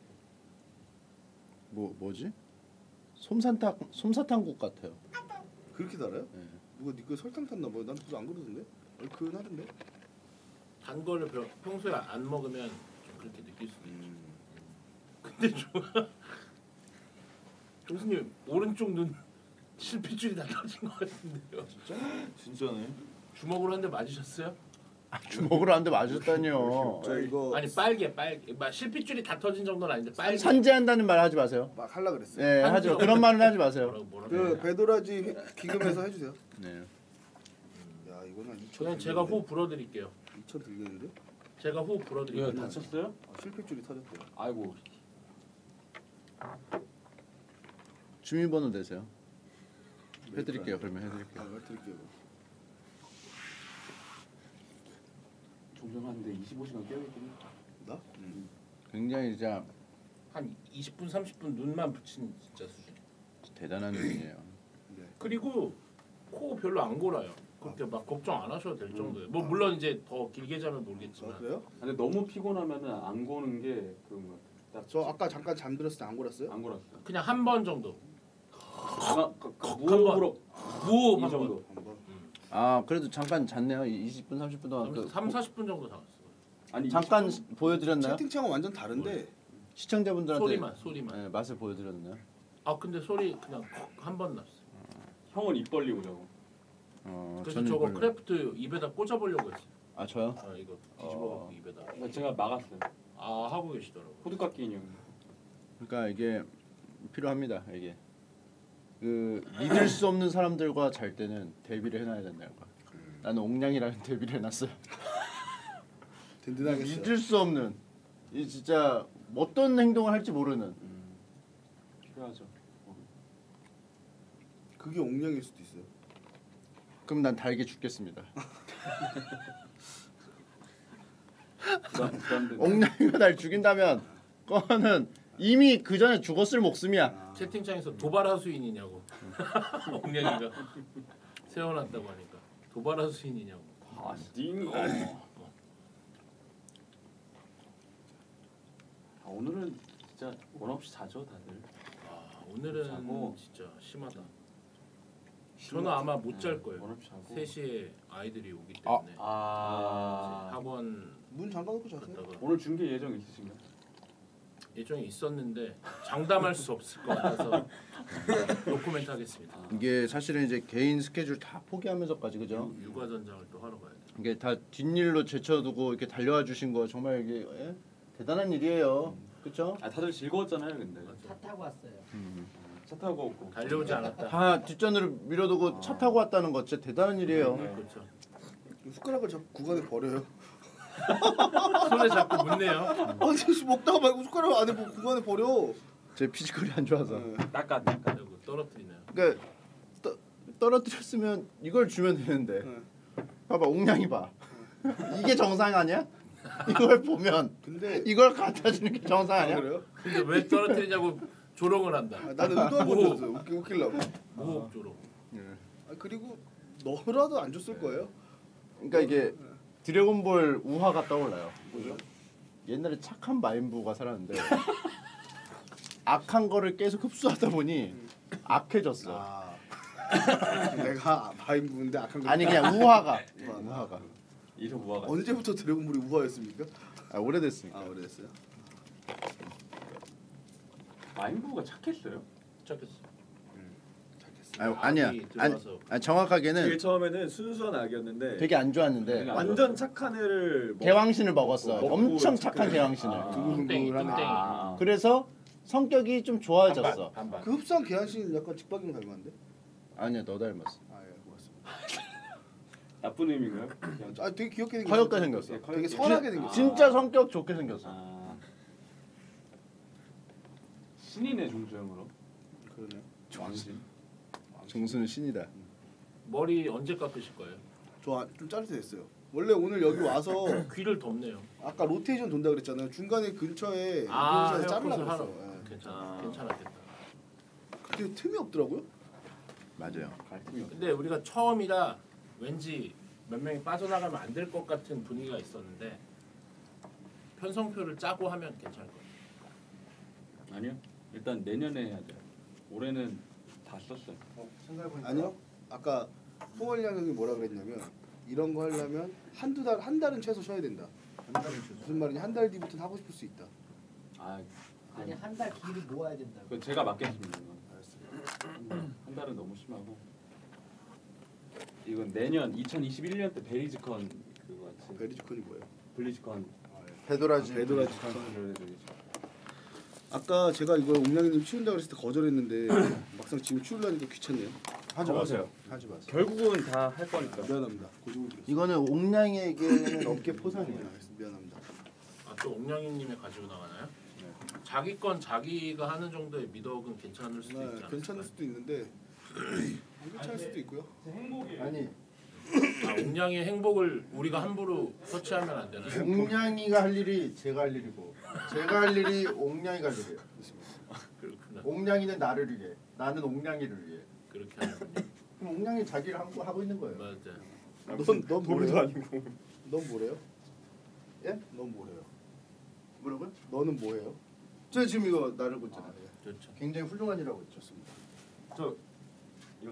뭐 뭐지? 솜사탕 솜사탕국 같아요. 그렇게 달아요? 네. 누가 니거 설탕 탔나 봐요. 난 그거 안 그러던데. 얼큰하던데. 단 거를 벼- 평소에 안 먹으면 좀 그렇게 느낄 수도 있죠. 음. 근데 조 교수님 오른쪽 눈 실핏줄이 다 터진 것 같은데요. 진짜네. 주먹으로 한 대 맞으셨어요? 주먹으로 한 대 맞았다니요. 저 이거 아니 빨개 빨개. 막 실핏줄이 다 터진 정도는 아닌데 빨개. 산재한다는 말 하지 마세요. 막 할라 그랬어요. 네, 하지 마. 그런 말은 하지 마세요. 뭐라고 뭐라고. 그 배도라지 기금해서 해주세요. 네. 야 이거는 한 이천. 그냥 제가 호흡 불어드릴게요. 이천 들겠는데? 제가 호흡 왜 불어드릴게요. 다쳤어요? 아, 실핏줄이 터졌대요. 아이고. 주민번호 내세요. 해드릴게요. 그러면 해드릴게요. 아, 말 드릴게요. 존경하는데 이십오 시간 깨어있긴 해. 나? 응. 굉장히 진짜 한 이십 분 삼십 분 눈만 붙인 진짜 수준. 대단한 분이에요. 네. 그리고 코 별로 안 골아요. 그렇게 막 걱정 안 하셔도 될 정도예요. 뭐 물론 이제 더 길게 자면 아, 모르겠지만. 그래요? 근데 너무 피곤하면은 안 고는 게 그런 것 같아. 딱 저 아까 잠깐 잠들었을 때 안 골았어요? 안 골았어. 그냥 한 번 정도. 아마 그, 그 한 무호흡으로 무호흡 이 한 번. 정도. 한 번. 아 그래도 잠깐 잤네요. 이십 분 삼십 분 동안 그 삼, 사십 분 정도 나갔어요. 아니 잠깐 이십 분? 보여드렸나요? 채팅창은 완전 다른데. 시청자분들한테 소리만 소리만. 네, 맛을 보여드렸나요? 아 근데 소리 그냥 한 번 났어. 형은 입 벌리고 자고. 어, 그래서 저는 저거 이걸로. 크래프트 입에다 꽂아보려고 했어요. 아 저요? 아 이거 어. 뒤집어갖고 입에다. 그러니까 제가 막았어요. 아 하고 계시더라고. 호두깎이 인형. 그러니까 이게 필요합니다. 이게 그 믿을 수 없는 사람들과 잘 때는 대비를 해놔야 된다는 거. 나는 옥냥이라는 대비를 해놨어요. 든든하겠어요. 믿을 수 없는 이 진짜 어떤 행동을 할지 모르는. 음, 필요하죠. 그게 옥냥일 수도 있어요. 그럼 난 달게 죽겠습니다. 부담 부담된. 옥냥이가 날 죽인다면 그거는 이미 그 전에 죽었을 목숨이야. 채팅창에서 도발하수인이냐고. 옥냥이가 세워놨다고 하니까 도발하수인이냐고. 아, 띵. 아, 오늘은 진짜 원 없이 자죠 다들. 아 오늘은 자고. 진짜 심하다. 저는 아마 못 잘 거예요. 원 없이 자고. 세 시에 아이들이 오기 아. 때문에 아. 이제 학원 문 잠가놓고 자세요. 갔다가 오늘 중계 예정 있으신가요? 예정이 있었는데 장담할 수 없을 것 같아서 노코멘트 하겠습니다. 이게 사실은 이제 개인 스케줄 다 포기하면서까지 그죠? 육아 전장을 또 하러 가야 돼. 이게 다 뒷일로 제쳐두고 이렇게 달려와 주신 거 정말 이게 예? 대단한 일이에요. 그렇죠? 아 다들 즐거웠잖아요, 근데. 차 타고 왔어요. 차 타고 왔고. 달려오지 않았다. 다 뒷전으로 밀어두고 차 타고 왔다는 거 진짜 대단한 일이에요. 그렇죠. 숟가락을 저 구간에 버려요. 손에 잡고 묻네요. 아니 씨, 먹다가 말고 숟가락 안에 뭐 구간에 버려. 제 피지컬이 안 좋아서. 네. 닦아 닦아. 그리고 떨어뜨리네요. 그러니까 떠, 떨어뜨렸으면 이걸 주면 되는데. 네. 봐봐 옥량이 봐. 이게 정상 아니야? 이걸 보면 근데 이걸 갖다 주는 게 정상 아, 아니야? 그래요? 근데 왜 떨어뜨리냐고 조롱을 한다. 아, 나는 의도한 건 줬어요. 웃기 웃기려고. 무호흡 조롱. 아, 그리고 너라도 안 줬을 거예요. 그러니까 이게 드래곤볼 우화가 떠올라요. 뭐죠? 옛날에 착한 마인부가 살았는데 악한 거를 계속 흡수하다 보니 악해졌어. 아 내가 마인부인데 악한 거. 아니 그냥 우화가 우화가 이름 우아가. 언제부터 드래곤볼이 우화였습니까? 아, 오래됐으니까. 아 오래됐어요. 마인부가 착했어요? 시작했어. 아니, 아니야. 악이 아니, 들어와서. 아니 정확하게는 제일 처음에는 순수한 악이었는데 되게 안 좋았는데 되게 안 완전 착한 애를 먹- 개왕신을 먹었어. 먹고 엄청 착한 착한 애. 개왕신을. 아. 뚱땡이 둥글한 뚱땡이. 아. 그래서 성격이 좀 좋아졌어. 반반. 반반. 그 흡사한 계란씨는 약간 직박이랑 닮았는데? 아니야 너 닮았어. 아 예, 고맙습니다. 나쁜 의미인가요? 그냥- 아 되게 귀엽게 생겼어. 커엽게 생겼어. 예, 되게 커엽게. 선하게 생겼어. 진짜 성격 좋게 생겼어. 아. 신이네 중수형으로. 그러네. 왕신. 정수는 신이다. 머리 언제 깎으실 거예요? 저좀 자를 때 됐어요. 원래 오늘 여기 와서 귀를 덮네요. 아까 로테이션 돈다 그랬잖아요. 중간에 근처에 아 이동차에 헤어컷을 자르려고 하러. 했어. 예. 괜찮아. 아. 괜찮았겠다. 그게 틈이 없더라고요. 맞아요. 갈등이 없어. 근데 우리가 처음이라 왠지 몇 명이 빠져나가면 안 될 것 같은 분위기가 있었는데 편성표를 짜고 하면 괜찮을 것 같아요. 아니요. 일단 내년에 해야 돼요. 올해는 다 썼어요. 아니요. 아까 송월량 형이 뭐라 그랬냐면 이런 거 하려면 한두 달 한 달은 최소 쉬어야 된다. 무슨 말이냐? 한 달 뒤부터는 하고 싶을 수 있다. 아, 아니 한 달 기를 모아야 된다고. 그 제가 맡겠습니다. 이건. 알았어요. 한 달은 너무 심하고. 이건 내년 이천이십일 년 때 베리즈컨 그거 같이. 베리즈컨이 뭐예요? 블리즈컨. 베도라지. 베도라지. 컨을 해드리죠. 아까 제가 이거 옥량이님 치운다 그랬을 때 거절했는데 막상 지금 치우려니까 귀찮네요. 하지 마세요. 하지 마세요. 결국은 다 할 거니까. 미안합니다. 고집을 부렸어요. 이거는 옥량에게는 업계 포상이에요. 알겠습니다. 미안합니다. 아또 옥량이님이 가지고 나가나요? 자기 건 자기가 하는 정도의 미덕은 괜찮을 수도 네, 있지 않을까요? 괜찮을 수도 있는데 안 괜찮을 수도 있고요. 아니 아, 옥량이의 행복을 우리가 함부로 터치하면 안 되나요? 옥량이가 할 일이 제가 할 일이고 제가 할 일이 옥량이가 할 일이에요. 그렇구나. 옥량이는 나를 위해, 나는 옥량이를 위해. 그렇게 하는군요. 그럼 옥량이 자기를 하고 하고 있는 거예요. 맞아. 넌넌 도리도 뭐래요? 아니고. 넌 뭐래요? 예? 넌 뭐래요? 뭐라고요? 너는 뭐예요? 저 지금 이거 나르고 있잖아요. 아, 예. 좋죠. 굉장히 훌륭한 일하고 있죠. 저 이거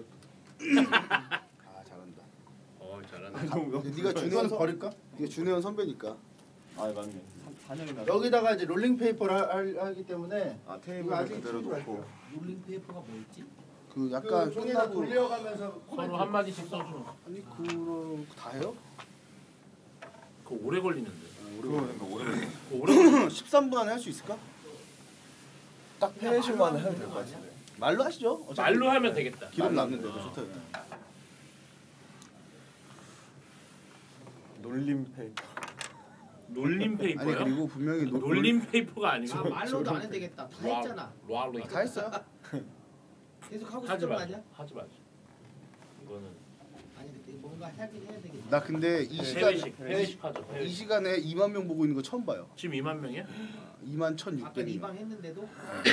아 잘한다. 어 잘하네. 아, 너무 너무. 네가 이거는 준혜원 선 버릴까? 네가 준혜원 선배니까. 아 맞네. 사 년이나. 여기다가 이제 롤링 페이퍼를 하, 하, 하기 때문에 아 이거 테이블 아직 그대로 치우지 놓고. 말게요. 롤링 페이퍼가 뭐였지? 그 약간 그 종이에다 끝나고 돌려가면서 서로 한 마디씩 써주는 거. 아니 그럼 다 해요? 그거 오래 걸리는데. 그거 그러니까 오래 걸려. 그거 오래 걸리. 십삼 분 안에 할 수 있을까? 딱 페이시만 해도 될 것 같은데. 말로 하시죠. 어차피 말로 하면 되겠다. 기름 남는데 어. 좋다. 놀림 페이퍼. 놀림 아니 페이퍼요? 그리고 분명히 노, 놀림 페이퍼가 아니고. 아 말로도 안 해도 되겠다. 다 했잖아. 롤링. 다 했어요. 계속 하고 하지 싶은 거 마. 아니야? 하지 마. 이거는 아니 근데 뭔가 하긴 해야 되겠다. 나 근데 이 시간 해외식 해외식 하죠. 이 해외식. 시간에 이만 명 보고 있는 거 처음 봐요. 지금 이만 명이야? 이만 아까 천육백 명. 이방 했는데도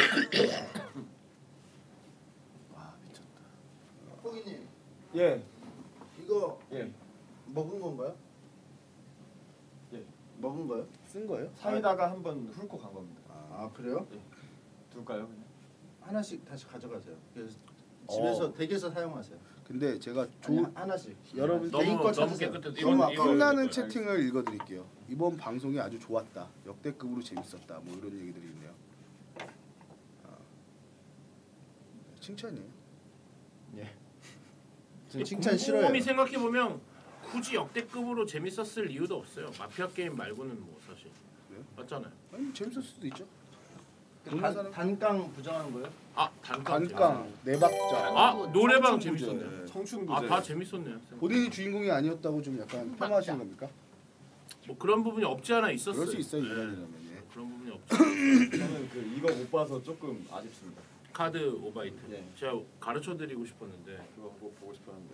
와 미쳤다. 호기님 예. 이거 예. 먹은 건가요? 예. 먹은 거요? 쓴 거예요? 사이다가 한번 훑고 간 겁니다. 아 그래요? 둘까요? 그냥? 하나씩 다시 가져가세요. 그래서 집에서 어. 댁에서 사용하세요. 근데 제가 아니, 조, 하- 하나씩. 여러분 너무 개인 거 너무 찾으세요. 깨끗해. 형 이건 이거 끝나는 이거 채팅을 읽어드릴게요. 이번 방송이 아주 좋았다. 역대급으로 재밌었다. 뭐 이런 얘기들이 있네요. 칭찬이에요. 예. 저는 칭찬 싫어요. 곰곰이 생각해 보면 굳이 역대급으로 재밌었을 이유도 없어요. 마피아 게임 말고는 뭐 사실 네? 맞잖아요. 아니 재밌을 수도 있죠. 보는 단, 사람 단깡 부정하는 거예요? 아 단깡 단깡 네 박자. 아 노래방 청춘부재. 재밌었네요. 청춘부재. 아다 재밌었네요. 본인이 주인공이 아니었다고 좀 약간 폄하하시는 겁니까? 뭐 그런 부분이 없지 않아 있었어요. 그럴 수 있어요 네. 인간이라면. 예. 그런 부분이 없지. 저는 그 이거 못 봐서 조금 아쉽습니다. 카드 오바이트. 네. 제가 가르쳐 드리고 싶었는데 그거 그거 보고 싶었는데.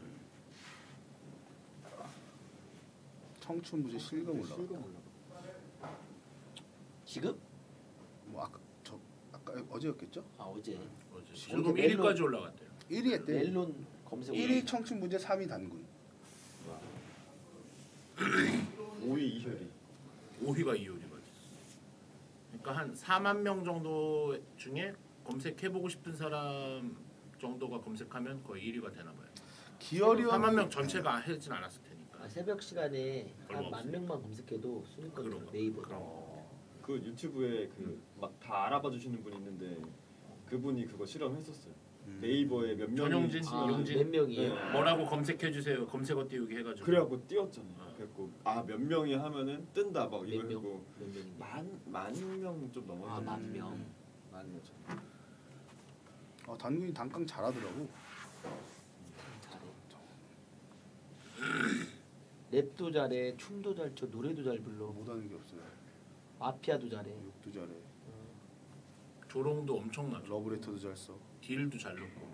청춘부재 실검 올라. 실검 올라. 지금? 뭐 아까 저 아까 어제였겠죠? 아 어제. 어제 지금 지금 일 위까지 올라갔대요. 일 위 했대. 멜론 검색. 일 위 청춘부재, 삼 위 단군. 오 위 이효리. 오 위가 이효리가 됐어. 그러니까 한 사만 명 정도 중에 검색해보고 싶은 사람 정도가 검색하면 거의 일 위가 되나 봐요. 기어리언 사만 명 전체가 하진 않았을 테니까. 아, 새벽 시간에 얼마 한 만 없어요. 명만 검색해도 순위권 그런 거, 네이버. 그런 거. 그 유튜브에 그 막 다 알아봐 주시는 분 있는데 그분이 그거 실험했었어요. 음. 네이버에 몇 명이 전용진, 치- 아, 용진. 몇 명이에요? 네. 뭐라고 검색해 주세요. 검색어 띄우기 해가지고. 그래갖고 띄웠잖아요. 어. 그래갖고 아 몇 명이 하면은 뜬다 막 이거 몇 명? 하고 몇 명인데? 만만 명 좀 넘었죠. 아, 만 명. 만 명. 아, 단군이 단깡 잘하더라고. 잘해. 랩도 잘해, 춤도 잘 춰, 노래도 잘 불러. 못하는 게 없어요. 마피아도 잘해. 욕도 잘해. 조롱도 엄청나죠. 러브레터도 잘 써. 딜도 잘 넣고.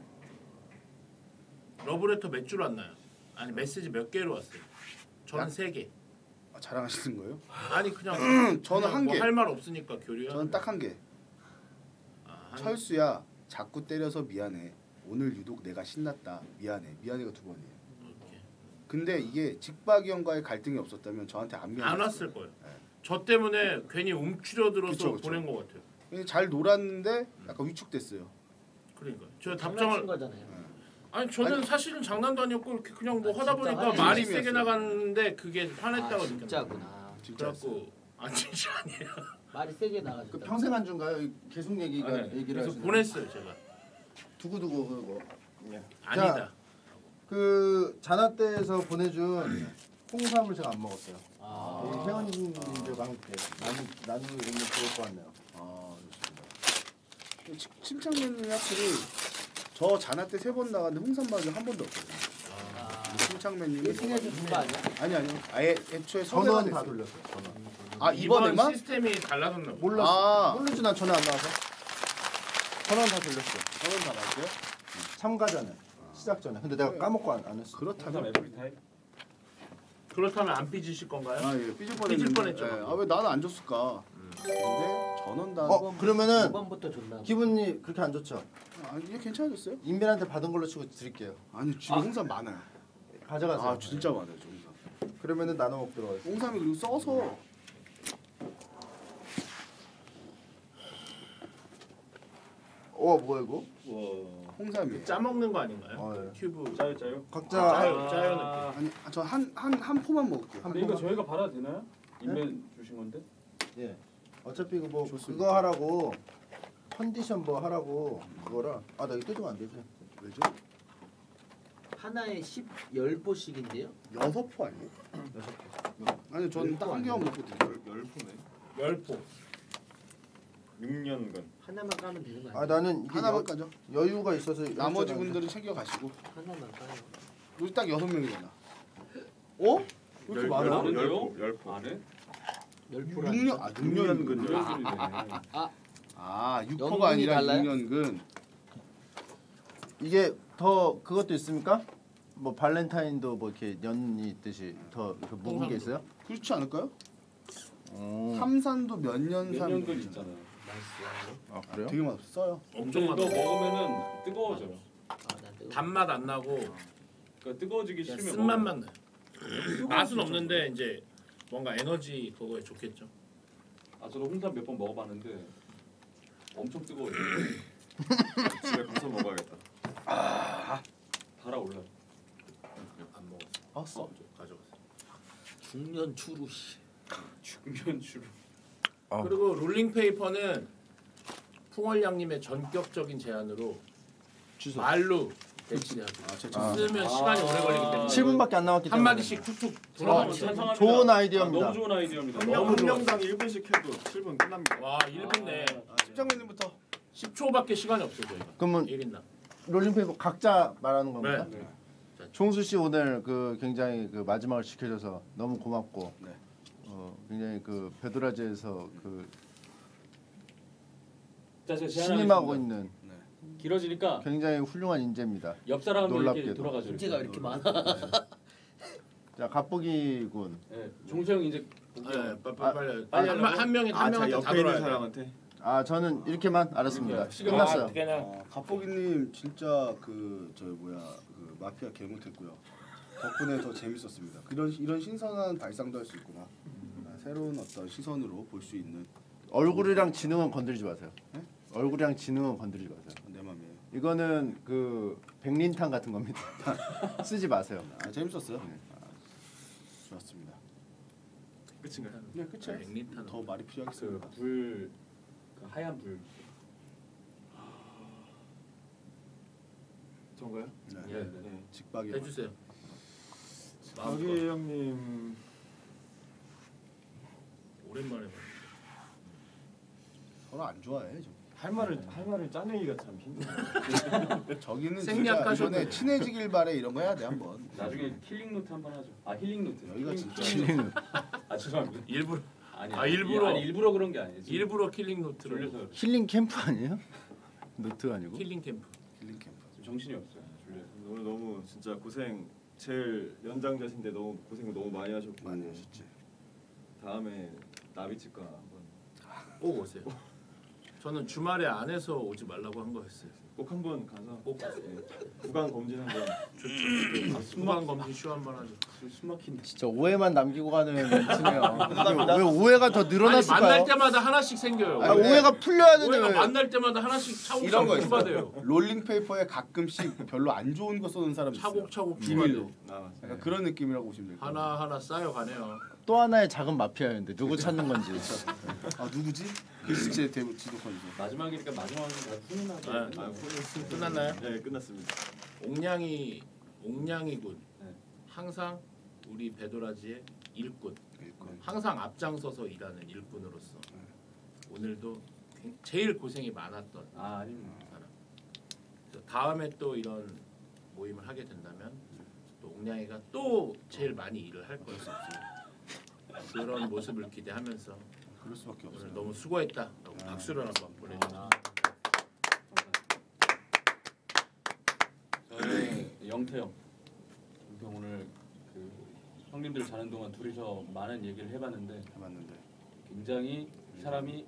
러브레터 몇 줄 왔나요? 아니 메시지 몇 개로 왔어요? 저는 약- 세 개. 아, 자랑하시는 거예요? 아니 그냥 저는 한 개. 할 말 없으니까 교류야. 저는 딱 한 개. 아, 한- 철수야, 자꾸 때려서 미안해. 오늘 유독 내가 신났다. 미안해. 미안해가 두 번이에요. 이렇게. 근데 이게 직박이 형과의 갈등이 없었다면 저한테 안 미안했어요. 안 왔을 거예요. 네. 저 때문에 괜히 움츠려들어서 그쵸, 그쵸. 보낸 것 같아요. 그냥 잘 놀았는데 약간 위축됐어요. 그러니까 저 장난친 답장을 거잖아요. 아니 저는 아니, 사실은 장난도 아니었고 이렇게 그냥 뭐 아, 하다 진짜 보니까 화내는 말이 진심이었어요. 세게 나갔는데 그게 아, 화냈다고 느꼈나. 진짜구나. 진짜였어요. 그래갖고 아 진짜 아니에요. 말이 세게 나가졌다. 그 평생 안 준가요? 계속 얘기가 아, 네. 얘기를 그래서 하시는. 보냈어요 제가. 두고두고 그거. 예. 아니다. 그 자나떼에서 보내준 홍삼을 제가 안 먹었어요. 아. 우리 회원님들과 함께 나누 나누면 좋을 것 같네요. 아 좋습니다. 치- 침착맨님이 확실히 저 자나 때 세 번 나갔는데 홍삼 맛이 한 번도 없거든요. 아. 침착맨님이 일 등해서 준거 아니야? 아니 아니요. 아예 애초에 전원 섭외가 다 됐어요. 돌렸어요. 전원. 아 이번 이번에만? 시스템이 달라졌나 봐. 몰랐어. 아. 모르지 난 전화 안 나와서. 전원 다 돌렸어. 저는 나갔어요. 참가 전에. 시작 전에. 근데 내가 까먹고 안, 안 했어. 그렇다면 에브리타임. 그렇다면 안 삐지실 건가요? 아 예, 삐질 삐질 뻔했는데. 뻔했죠. 예, 아왜 나는 안 줬을까? 근데 전원 다. 어 그러면은 이번부터 줬나? 기분이 그렇게 안 좋죠? 아 이게 괜찮아졌어요? 인빈한테 받은 걸로 치고 드릴게요. 아니 집에 홍삼 많아요. 가져가세요. 아 진짜 많아요, 저 홍삼. 그러면은 나눠 먹도록 하겠습니다. 홍삼이 그리고 써서 어 뭐야 이거? 와. 홍삼이에요. 짜 먹는 거 아닌가요? 어, 예. 큐브. 짜요 짜요. 각자 짜요 짜요 느낌. 아니 저 한 한 한 포만 먹을게요. 근데 이거 저희가 받아도 되나요? 인벤 주신 건데? 예. 어차피 그 뭐 좋습니다. 그거 하라고 컨디션 뭐 하라고 그거라. 아나 이거 뜯으면 안 되지. 왜죠? 하나에 십, 열 보씩인데요? 여섯 포 아니에요? 아니 저는 딱 한 개만 먹고 드릴게요. 열 포네. 열포. 육 년간. 하나만 까면 되는 거 아 아니야? 나는 이게 하나만 여, 까죠. 여유가 있어서 나머지 여쭤봤는데. 분들은 챙겨 가시고. 하나만 까요. 우리 딱 여섯 명이잖아. 어? 왜 이렇게 많아? 열, 열, 열 포, 열 포. 안 해? 열 육 포. 년 아 육 년근. 육 년근이네. 아 육 포가 연근이 아니라 달라요? 육 년근. 이게 더 그것도 있습니까? 뭐 발렌타인도 뭐 이렇게 연이 있듯이 더 이렇게 묵은 게 있어요? 그렇지 않을까요? 어. 삼산도 몇 몇 년산 년근 있잖아요. 맛있어요. 아 그래요? 되게 맛없어요. 근데 엄청 이거 많아. 먹으면은 뜨거워져요. 아, 난 뜨거워. 단맛 안 나고 그러니까 뜨거워지기 그냥 싫으면 쓴맛만 나요. 맛은 없는데 이제 뭔가 에너지 그거에 좋겠죠. 아 저도 홍삼 몇 번 먹어봤는데 엄청 뜨거워요. 집에 가서 먹어야겠다. 달아올라요. 안 먹었어. 알았어. 어, 저 가져갔어. 중년 추루 씨. 중년추루. 아. 그리고 롤링 페이퍼는 풍월양님의 전격적인 제안으로 취소. 말로 대치하고 아, 제 아. 쓰면 시간이 오래 걸리기 때문에 칠 분밖에 안 남았기 때문에. 한 마디씩 툭툭 돌아가면 어, 되는 좋은 아이디어입니다. 아, 너무 좋은 아이디어입니다. 한 명 너무 한 좋아. 명당 일 분씩 해도 칠 분 끝납니다. 와 일 분네. 아, 심장맨님부터. 십 초밖에 시간이 없어 저희가. 그러면 일 인당. 롤링페이퍼 각자 말하는 겁니다. 네. 종수 씨 오늘 그 굉장히 그 마지막을 지켜줘서 너무 고맙고 네. 어, 굉장히 그 베드라제에서 그 자, 제가 신임하고 제안하겠습니다. 있는 길어지니까 굉장히 훌륭한 인재입니다. 옆 사람들 이렇게 놀랍게도. 돌아가죠. 문제가 왜 이렇게 많아? 자 갑보기 군. 네, 종수 형 이제 네, 빨리 아, 빨리 아, 빨리 한, 한 명이 한 아, 자 명한테 다 옆에 있는 돌아야 돼. 사람한테. 아 저는 이렇게만 알았습니다. 시간 끝났어요. 그냥 어, 갑보기님 진짜 그 저 뭐야 그 마피아 개 못했고요. 덕분에 더 재밌었습니다. 이런 이런 신선한 발상도 할 수 있구나. 아, 새로운 어떤 시선으로 볼 수 있는 얼굴이랑 지능은 건드리지 마세요. 네? 얼굴이랑 지능은 건드리지 마세요. 내 맘이에요. 이거는 그 백린탕 같은 겁니다. 쓰지 마세요. 아 재밌었어요. 네. 아, 좋았습니다. 끝인가요? 네 끝이에요. 백리탄. 더 말이 필요하겠습니다. 그불 그 하얀 불. 저인가요? 네. 예. 네. 직박이. 해주세요. 박희 형님 오랜만에 봐. 서로 안 좋아해. 저. 할 말을 할 말을 짜내기가 참 힘들어요. 저기는 생략하셨네. 진짜 이번에 친해지길 바래 이런 거 해야 돼 한번. 나중에 킬링 노트 한번 하죠. 아 힐링 노트. 여기가 힐링- 진짜 힐링 노트. 아 죄송합니다. 일부러 아니, 아, 일부러. 아니 일부러 그런 게 아니에요. 지금 일부러 킬링 노트를 졸려서 그래요. 힐링 캠프 아니에요? 노트가 아니고. 킬링 캠프. 힐링 캠프. 지금 정신이 없어요. 졸려서. 오늘 너무 진짜 고생 제일 연장자신데 너무 고생 너무 많이 하셨고 많이 하셨지. 다음에 나비치과 한번 꼭 오세요. 저는 주말에 안 해서 오지 말라고 한 거였어요. 꼭 한번 가서 꼭 예, 구강 검진 한번 수방 검진 쇼 한번 하죠. 숨 막힌다. 진짜 오해만 남기고 가는 멘트네요. 왜, 왜 오해가 더 아니 늘어났을까요? 만날 때마다 하나씩 생겨요. 아, 오해가 풀려야 되는데 오해가 왜? 만날 때마다 하나씩 이런 거 차곡차곡 있어. 추가돼요. 롤링 페이퍼에 가끔씩 별로 안 좋은 거 써는 사람 있어요. 차곡차곡 비밀로. 추가돼요. 아, 약간 그런 느낌이라고 보시면 될 거예요. 하나 하나 쌓여가네요. 또 하나의 작은 마피아였는데 누구 찾는 건지. 아 누구지? 글씨체 대부 지독한 거. 마지막이니까 마지막은 다 훈훈하게. 네. 아, 오늘 끝났나요? 네 끝났습니다. 옹냥이 옹냥이군. 네. 항상 우리 베도라지의 일꾼. 일꾼. 항상 앞장서서 일하는 일꾼으로서 오늘도 굉- 제일 고생이 많았던 아 아닙니다. 사람. 그래서 다음에 또 이런 모임을 하게 된다면 또 옹냥이가 또 제일 많이 일을 할 거예요. 그런 모습을 기대하면서 그럴 수밖에 없어요. 오늘 너무 수고했다라고 박수를 한번 보내주세요. 저는 영태형. 영태 오늘 그 형님들 자는 동안 둘이서 많은 얘기를 해봤는데 해봤는데 굉장히 사람이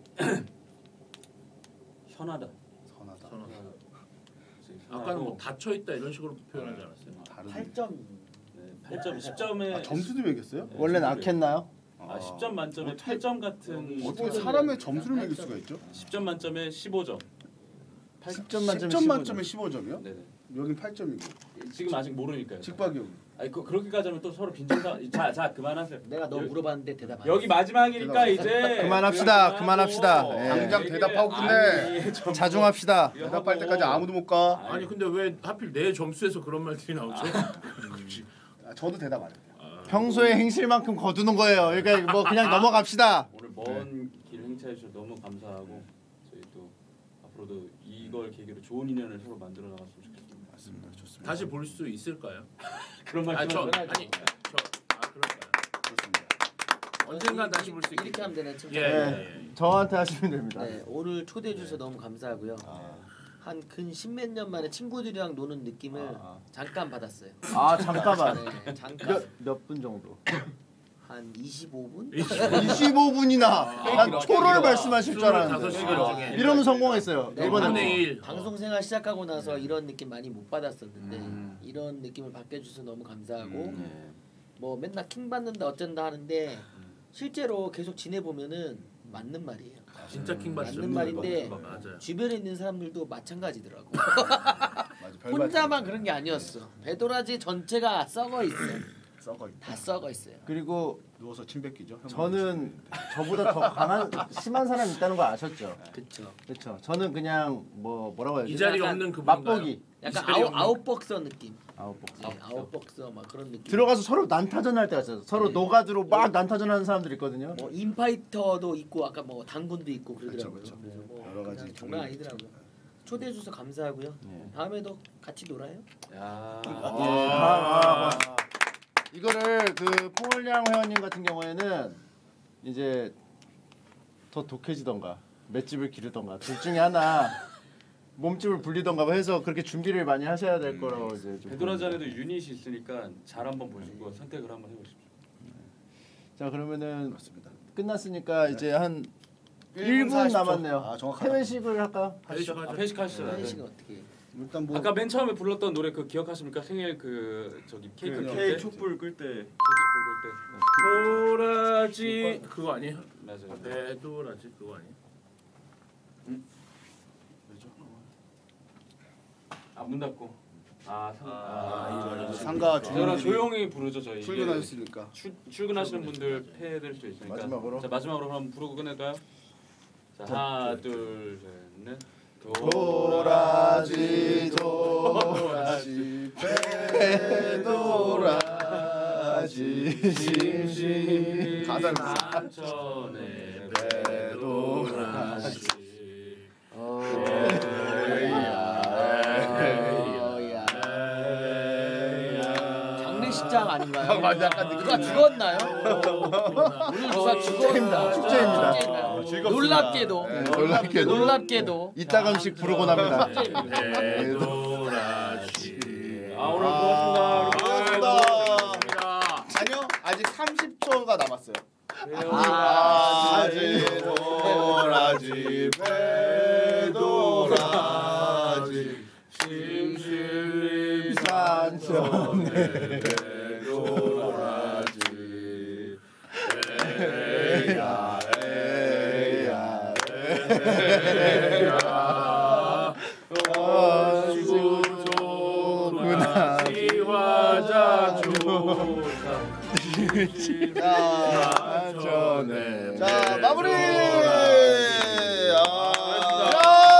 현하다. 선하다. 선하다. 현하고 아까는 뭐 닫혀 있다 이런 식으로 표현하지 않았어요? 다른. 팔 점. 네, 팔 점 십 점에 아 점수도 매겼어요? 네, 원래는 점수를- 악했나요? 아 십 점 만점에 어떻게- 팔 점 같은 어떻게 사람의 점수를 매길 수가 있죠? 십 점 만점에 십오 점. 십 점 만점에 십 점 십오 점. 만점에 십오 점이요? 네네. 여긴 팔 점이고. 지금 아직 모르니까요. 직박이 형. 아니 그, 그렇게까지 하면 또 서로 빈정상. 자자 그만하세요. 내가 너 여기- 물어봤는데 대답 안 여기 마지막이니까 대답. 이제 그만합시다, 그만하고 그만합시다. 예. 당장 얘기를- 대답하고 끝내. 아니, 좀 자중합시다. 이거 대답할 하고. 때까지 아무도 못 가. 아니, 아니 근데 왜 하필 내 점수에서 그런 말들이 나오죠? 아, 저도 대답 안 해요. 평소에 행실만큼 거두는 거예요. 그러니까 뭐 그냥 넘어갑시다. 오늘 먼 길 행차해 주셔서 너무 감사하고 저희 또 앞으로도 이걸 계기로 좋은 인연을 서로 만들어 나갔으면 좋겠습니다. 맞습니다. 좋습니다. 다시 볼 수 있을까요? 그런 아니 저 말씀 아니 저아 그럴까요? 좋습니다. 언젠간 다시 볼 수 이렇게 있겠죠. 하면 되네. 예, 칭찬. 예, 예. 저한테 하시면 됩니다. 네, 오늘 초대해 주셔서 너무 감사하고요. 한 근 십몇 년 만에 친구들이랑 노는 느낌을 아. 잠깐 받았어요. 아 잠깐만. 네, 잠깐 몇 몇 분 정도? 한 이십오 분? 이십오 분이나. 난 초를 말씀하실 줄 스물다섯 알았는데. 시간 중에 이러면 성공했어요. 네, 이번에. 오분의 일. 방송 생활 시작하고 나서 이런 느낌 많이 못 받았었는데 이런 느낌을 받게 해주셔서 너무 감사하고 뭐 맨날 킹 받는다 어쩐다 하는데 실제로 계속 지내보면은 맞는 말이에요. 진짜 킹 받죠. 맞는 말인데 맞아요. 주변에 있는 사람들도 마찬가지더라고. 맞아. 별말 혼자만 그런 게 아니었어. 베도라지 전체가 썩어 있어. 썩어 있다. 다 썩어 있어요. 그리고 누워서 침 뱉기죠. 저는 저보다 더 강한 심한 사람이 있다는 거 아셨죠? 그렇죠. 그렇죠. 저는 그냥 뭐 뭐라고 해야 이 되지? 자리가 약간 없는 그분인가요? 맛보기. 약간 이 자리에 아웃 없는- 아웃복서 느낌. 아웃복스. 네, 아웃복서 막 그런 느낌. 들어가서 서로 난타전할 때가 있어요. 서로 네. 노가드로 막 난타전하는 사람들 있거든요. 뭐 인파이터도 있고 아까 뭐 당군도 있고 그러더라고요. 그쵸, 그쵸. 그래서 뭐 여러 가지 그냥 종류가 장난 아니더라고요. 초대해 주셔서 감사하고요. 네. 다음에도 같이 놀아요. 야. 예, 아, 아, 이거를 그 퐁얼량 회원님 같은 경우에는 이제 더 독해지던가 맷집을 기르던가 둘 중에 하나 몸집을 불리던가 해서 그렇게 준비를 많이 하셔야 될 거라고 이제 좀 베드라잔에도 유닛이 있으니까 잘 한번 보시고 선택을 한번 해보십시오. 자 그러면은 그렇습니다. 끝났으니까 이제 한 일 일 분 분 사십 초. 남았네요. 아, 정확하다. 퇴회식을 할까요? 하시죠. 아, 회식하시죠. 한 네. 시간 어떻게? 일단 뭐 아까 맨 처음에 불렀던 노래 그 기억하십니까? 생일 그 저기 케이크 그 켤 K 때? 촛불 끌 때 케이크 불 도라지 그거 아니에요? 때. 맞아요. 네, 도라지 그거 아니에요? 아 문 닫고. 아 상. 아, 아, 상가 저랑 주인들이 조용히 부르죠 저희. 이게 출근하셨으니까. 출, 출근하시는 분들 폐해될 수 있으니까. 마지막으로? 자 마지막으로 한번 부르고 끝낼까요? 자 하나 둘 셋 넷. 도라지 도라지 배도라지 심심 가사를 산천에 배도라지 장례식장 아닌가요? 맞아, 약간 누가 죽었나요? 오늘 누가 죽었나? 축제입니다. 축제인가요? 즐겁습니다. 놀랍게도 네, 놀랍게도 놀랍게도 이따금씩 부르고 납니다. 도라지. 아 오늘 고맙습니다. 고맙습니다. 고맙습니다. 아니요, 아직 삼십 초가 남았어요. 아, 도라지 도라지 배도라지 심심 산천에 배도라지 에야 에야 에야 어시고 좋구나 시화자 좋다 산천에 자 마무리. 아, 야!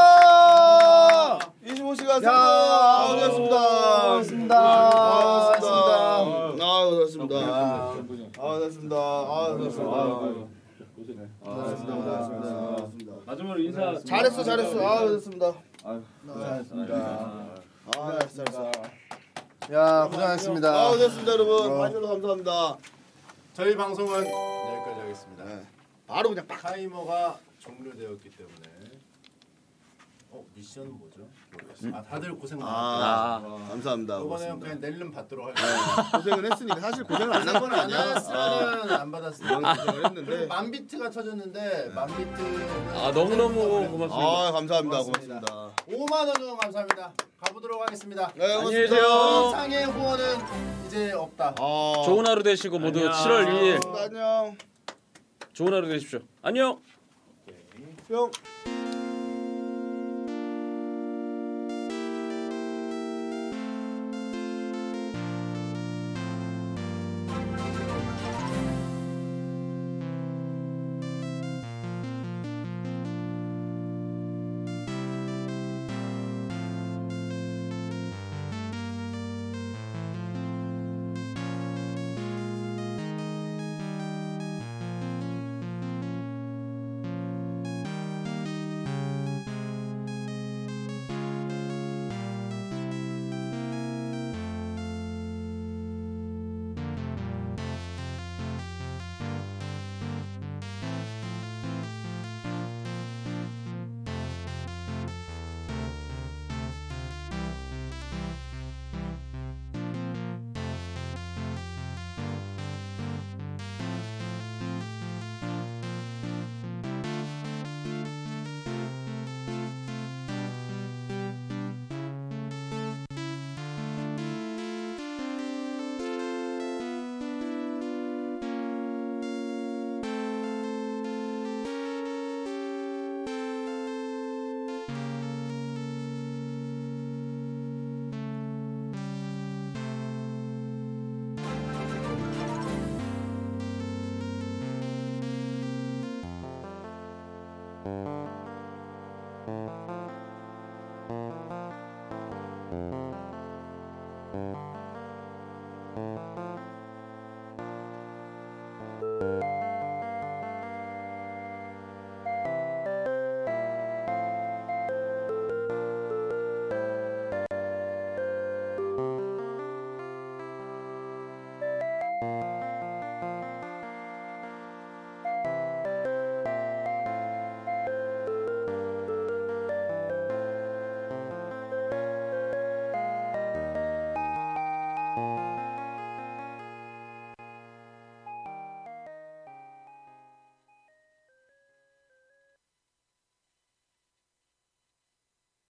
이십오 시간 야! 수고하셨습니다. 고맙습니다. 고맙습니다. 아, 고맙습니다. 아, 고맙습니다. 아, 고맙습니다. 아, 고맙습니다. 고맙습니다. 마지막으로 인사. 잘했어, 잘했어. 아, 고맙습니다. 고생하셨습니다. 아, 잘했어. 야 고생하셨습니다. 아, 고맙습니다, 여러분. 어. 봐주셔서 감사합니다. 저희 방송은 여기까지 하겠습니다. 네. 바로 그냥 빡. 타이머가 종료되었기 때문에 어 미션은 뭐죠? 모르겠어요. 아 다들 고생 많았어요. 아, 감사합니다. 이번에는 고맙습니다. 그냥 낼름 받도록 할게요. 고생은 했으니까 사실 고생을 안 한 건 안 아니야. 했으면 안 받았을 이런 텐데. 고생을 했는데. 그리고 만 비트가 터졌는데 만 비트는 아 너무너무 고맙습니다. 아, 감사합니다. 고맙습니다. 고맙습니다. 오만 원 후원 감사합니다. 가보도록 하겠습니다. 네, 안녕히 고맙습니다. 계세요. 상의 후원은 이제 없다. 아, 좋은 하루 되시고 모두 안녕. 칠월 일 일 안녕. 좋은 하루 되십시오. 안녕. 뿅. 음.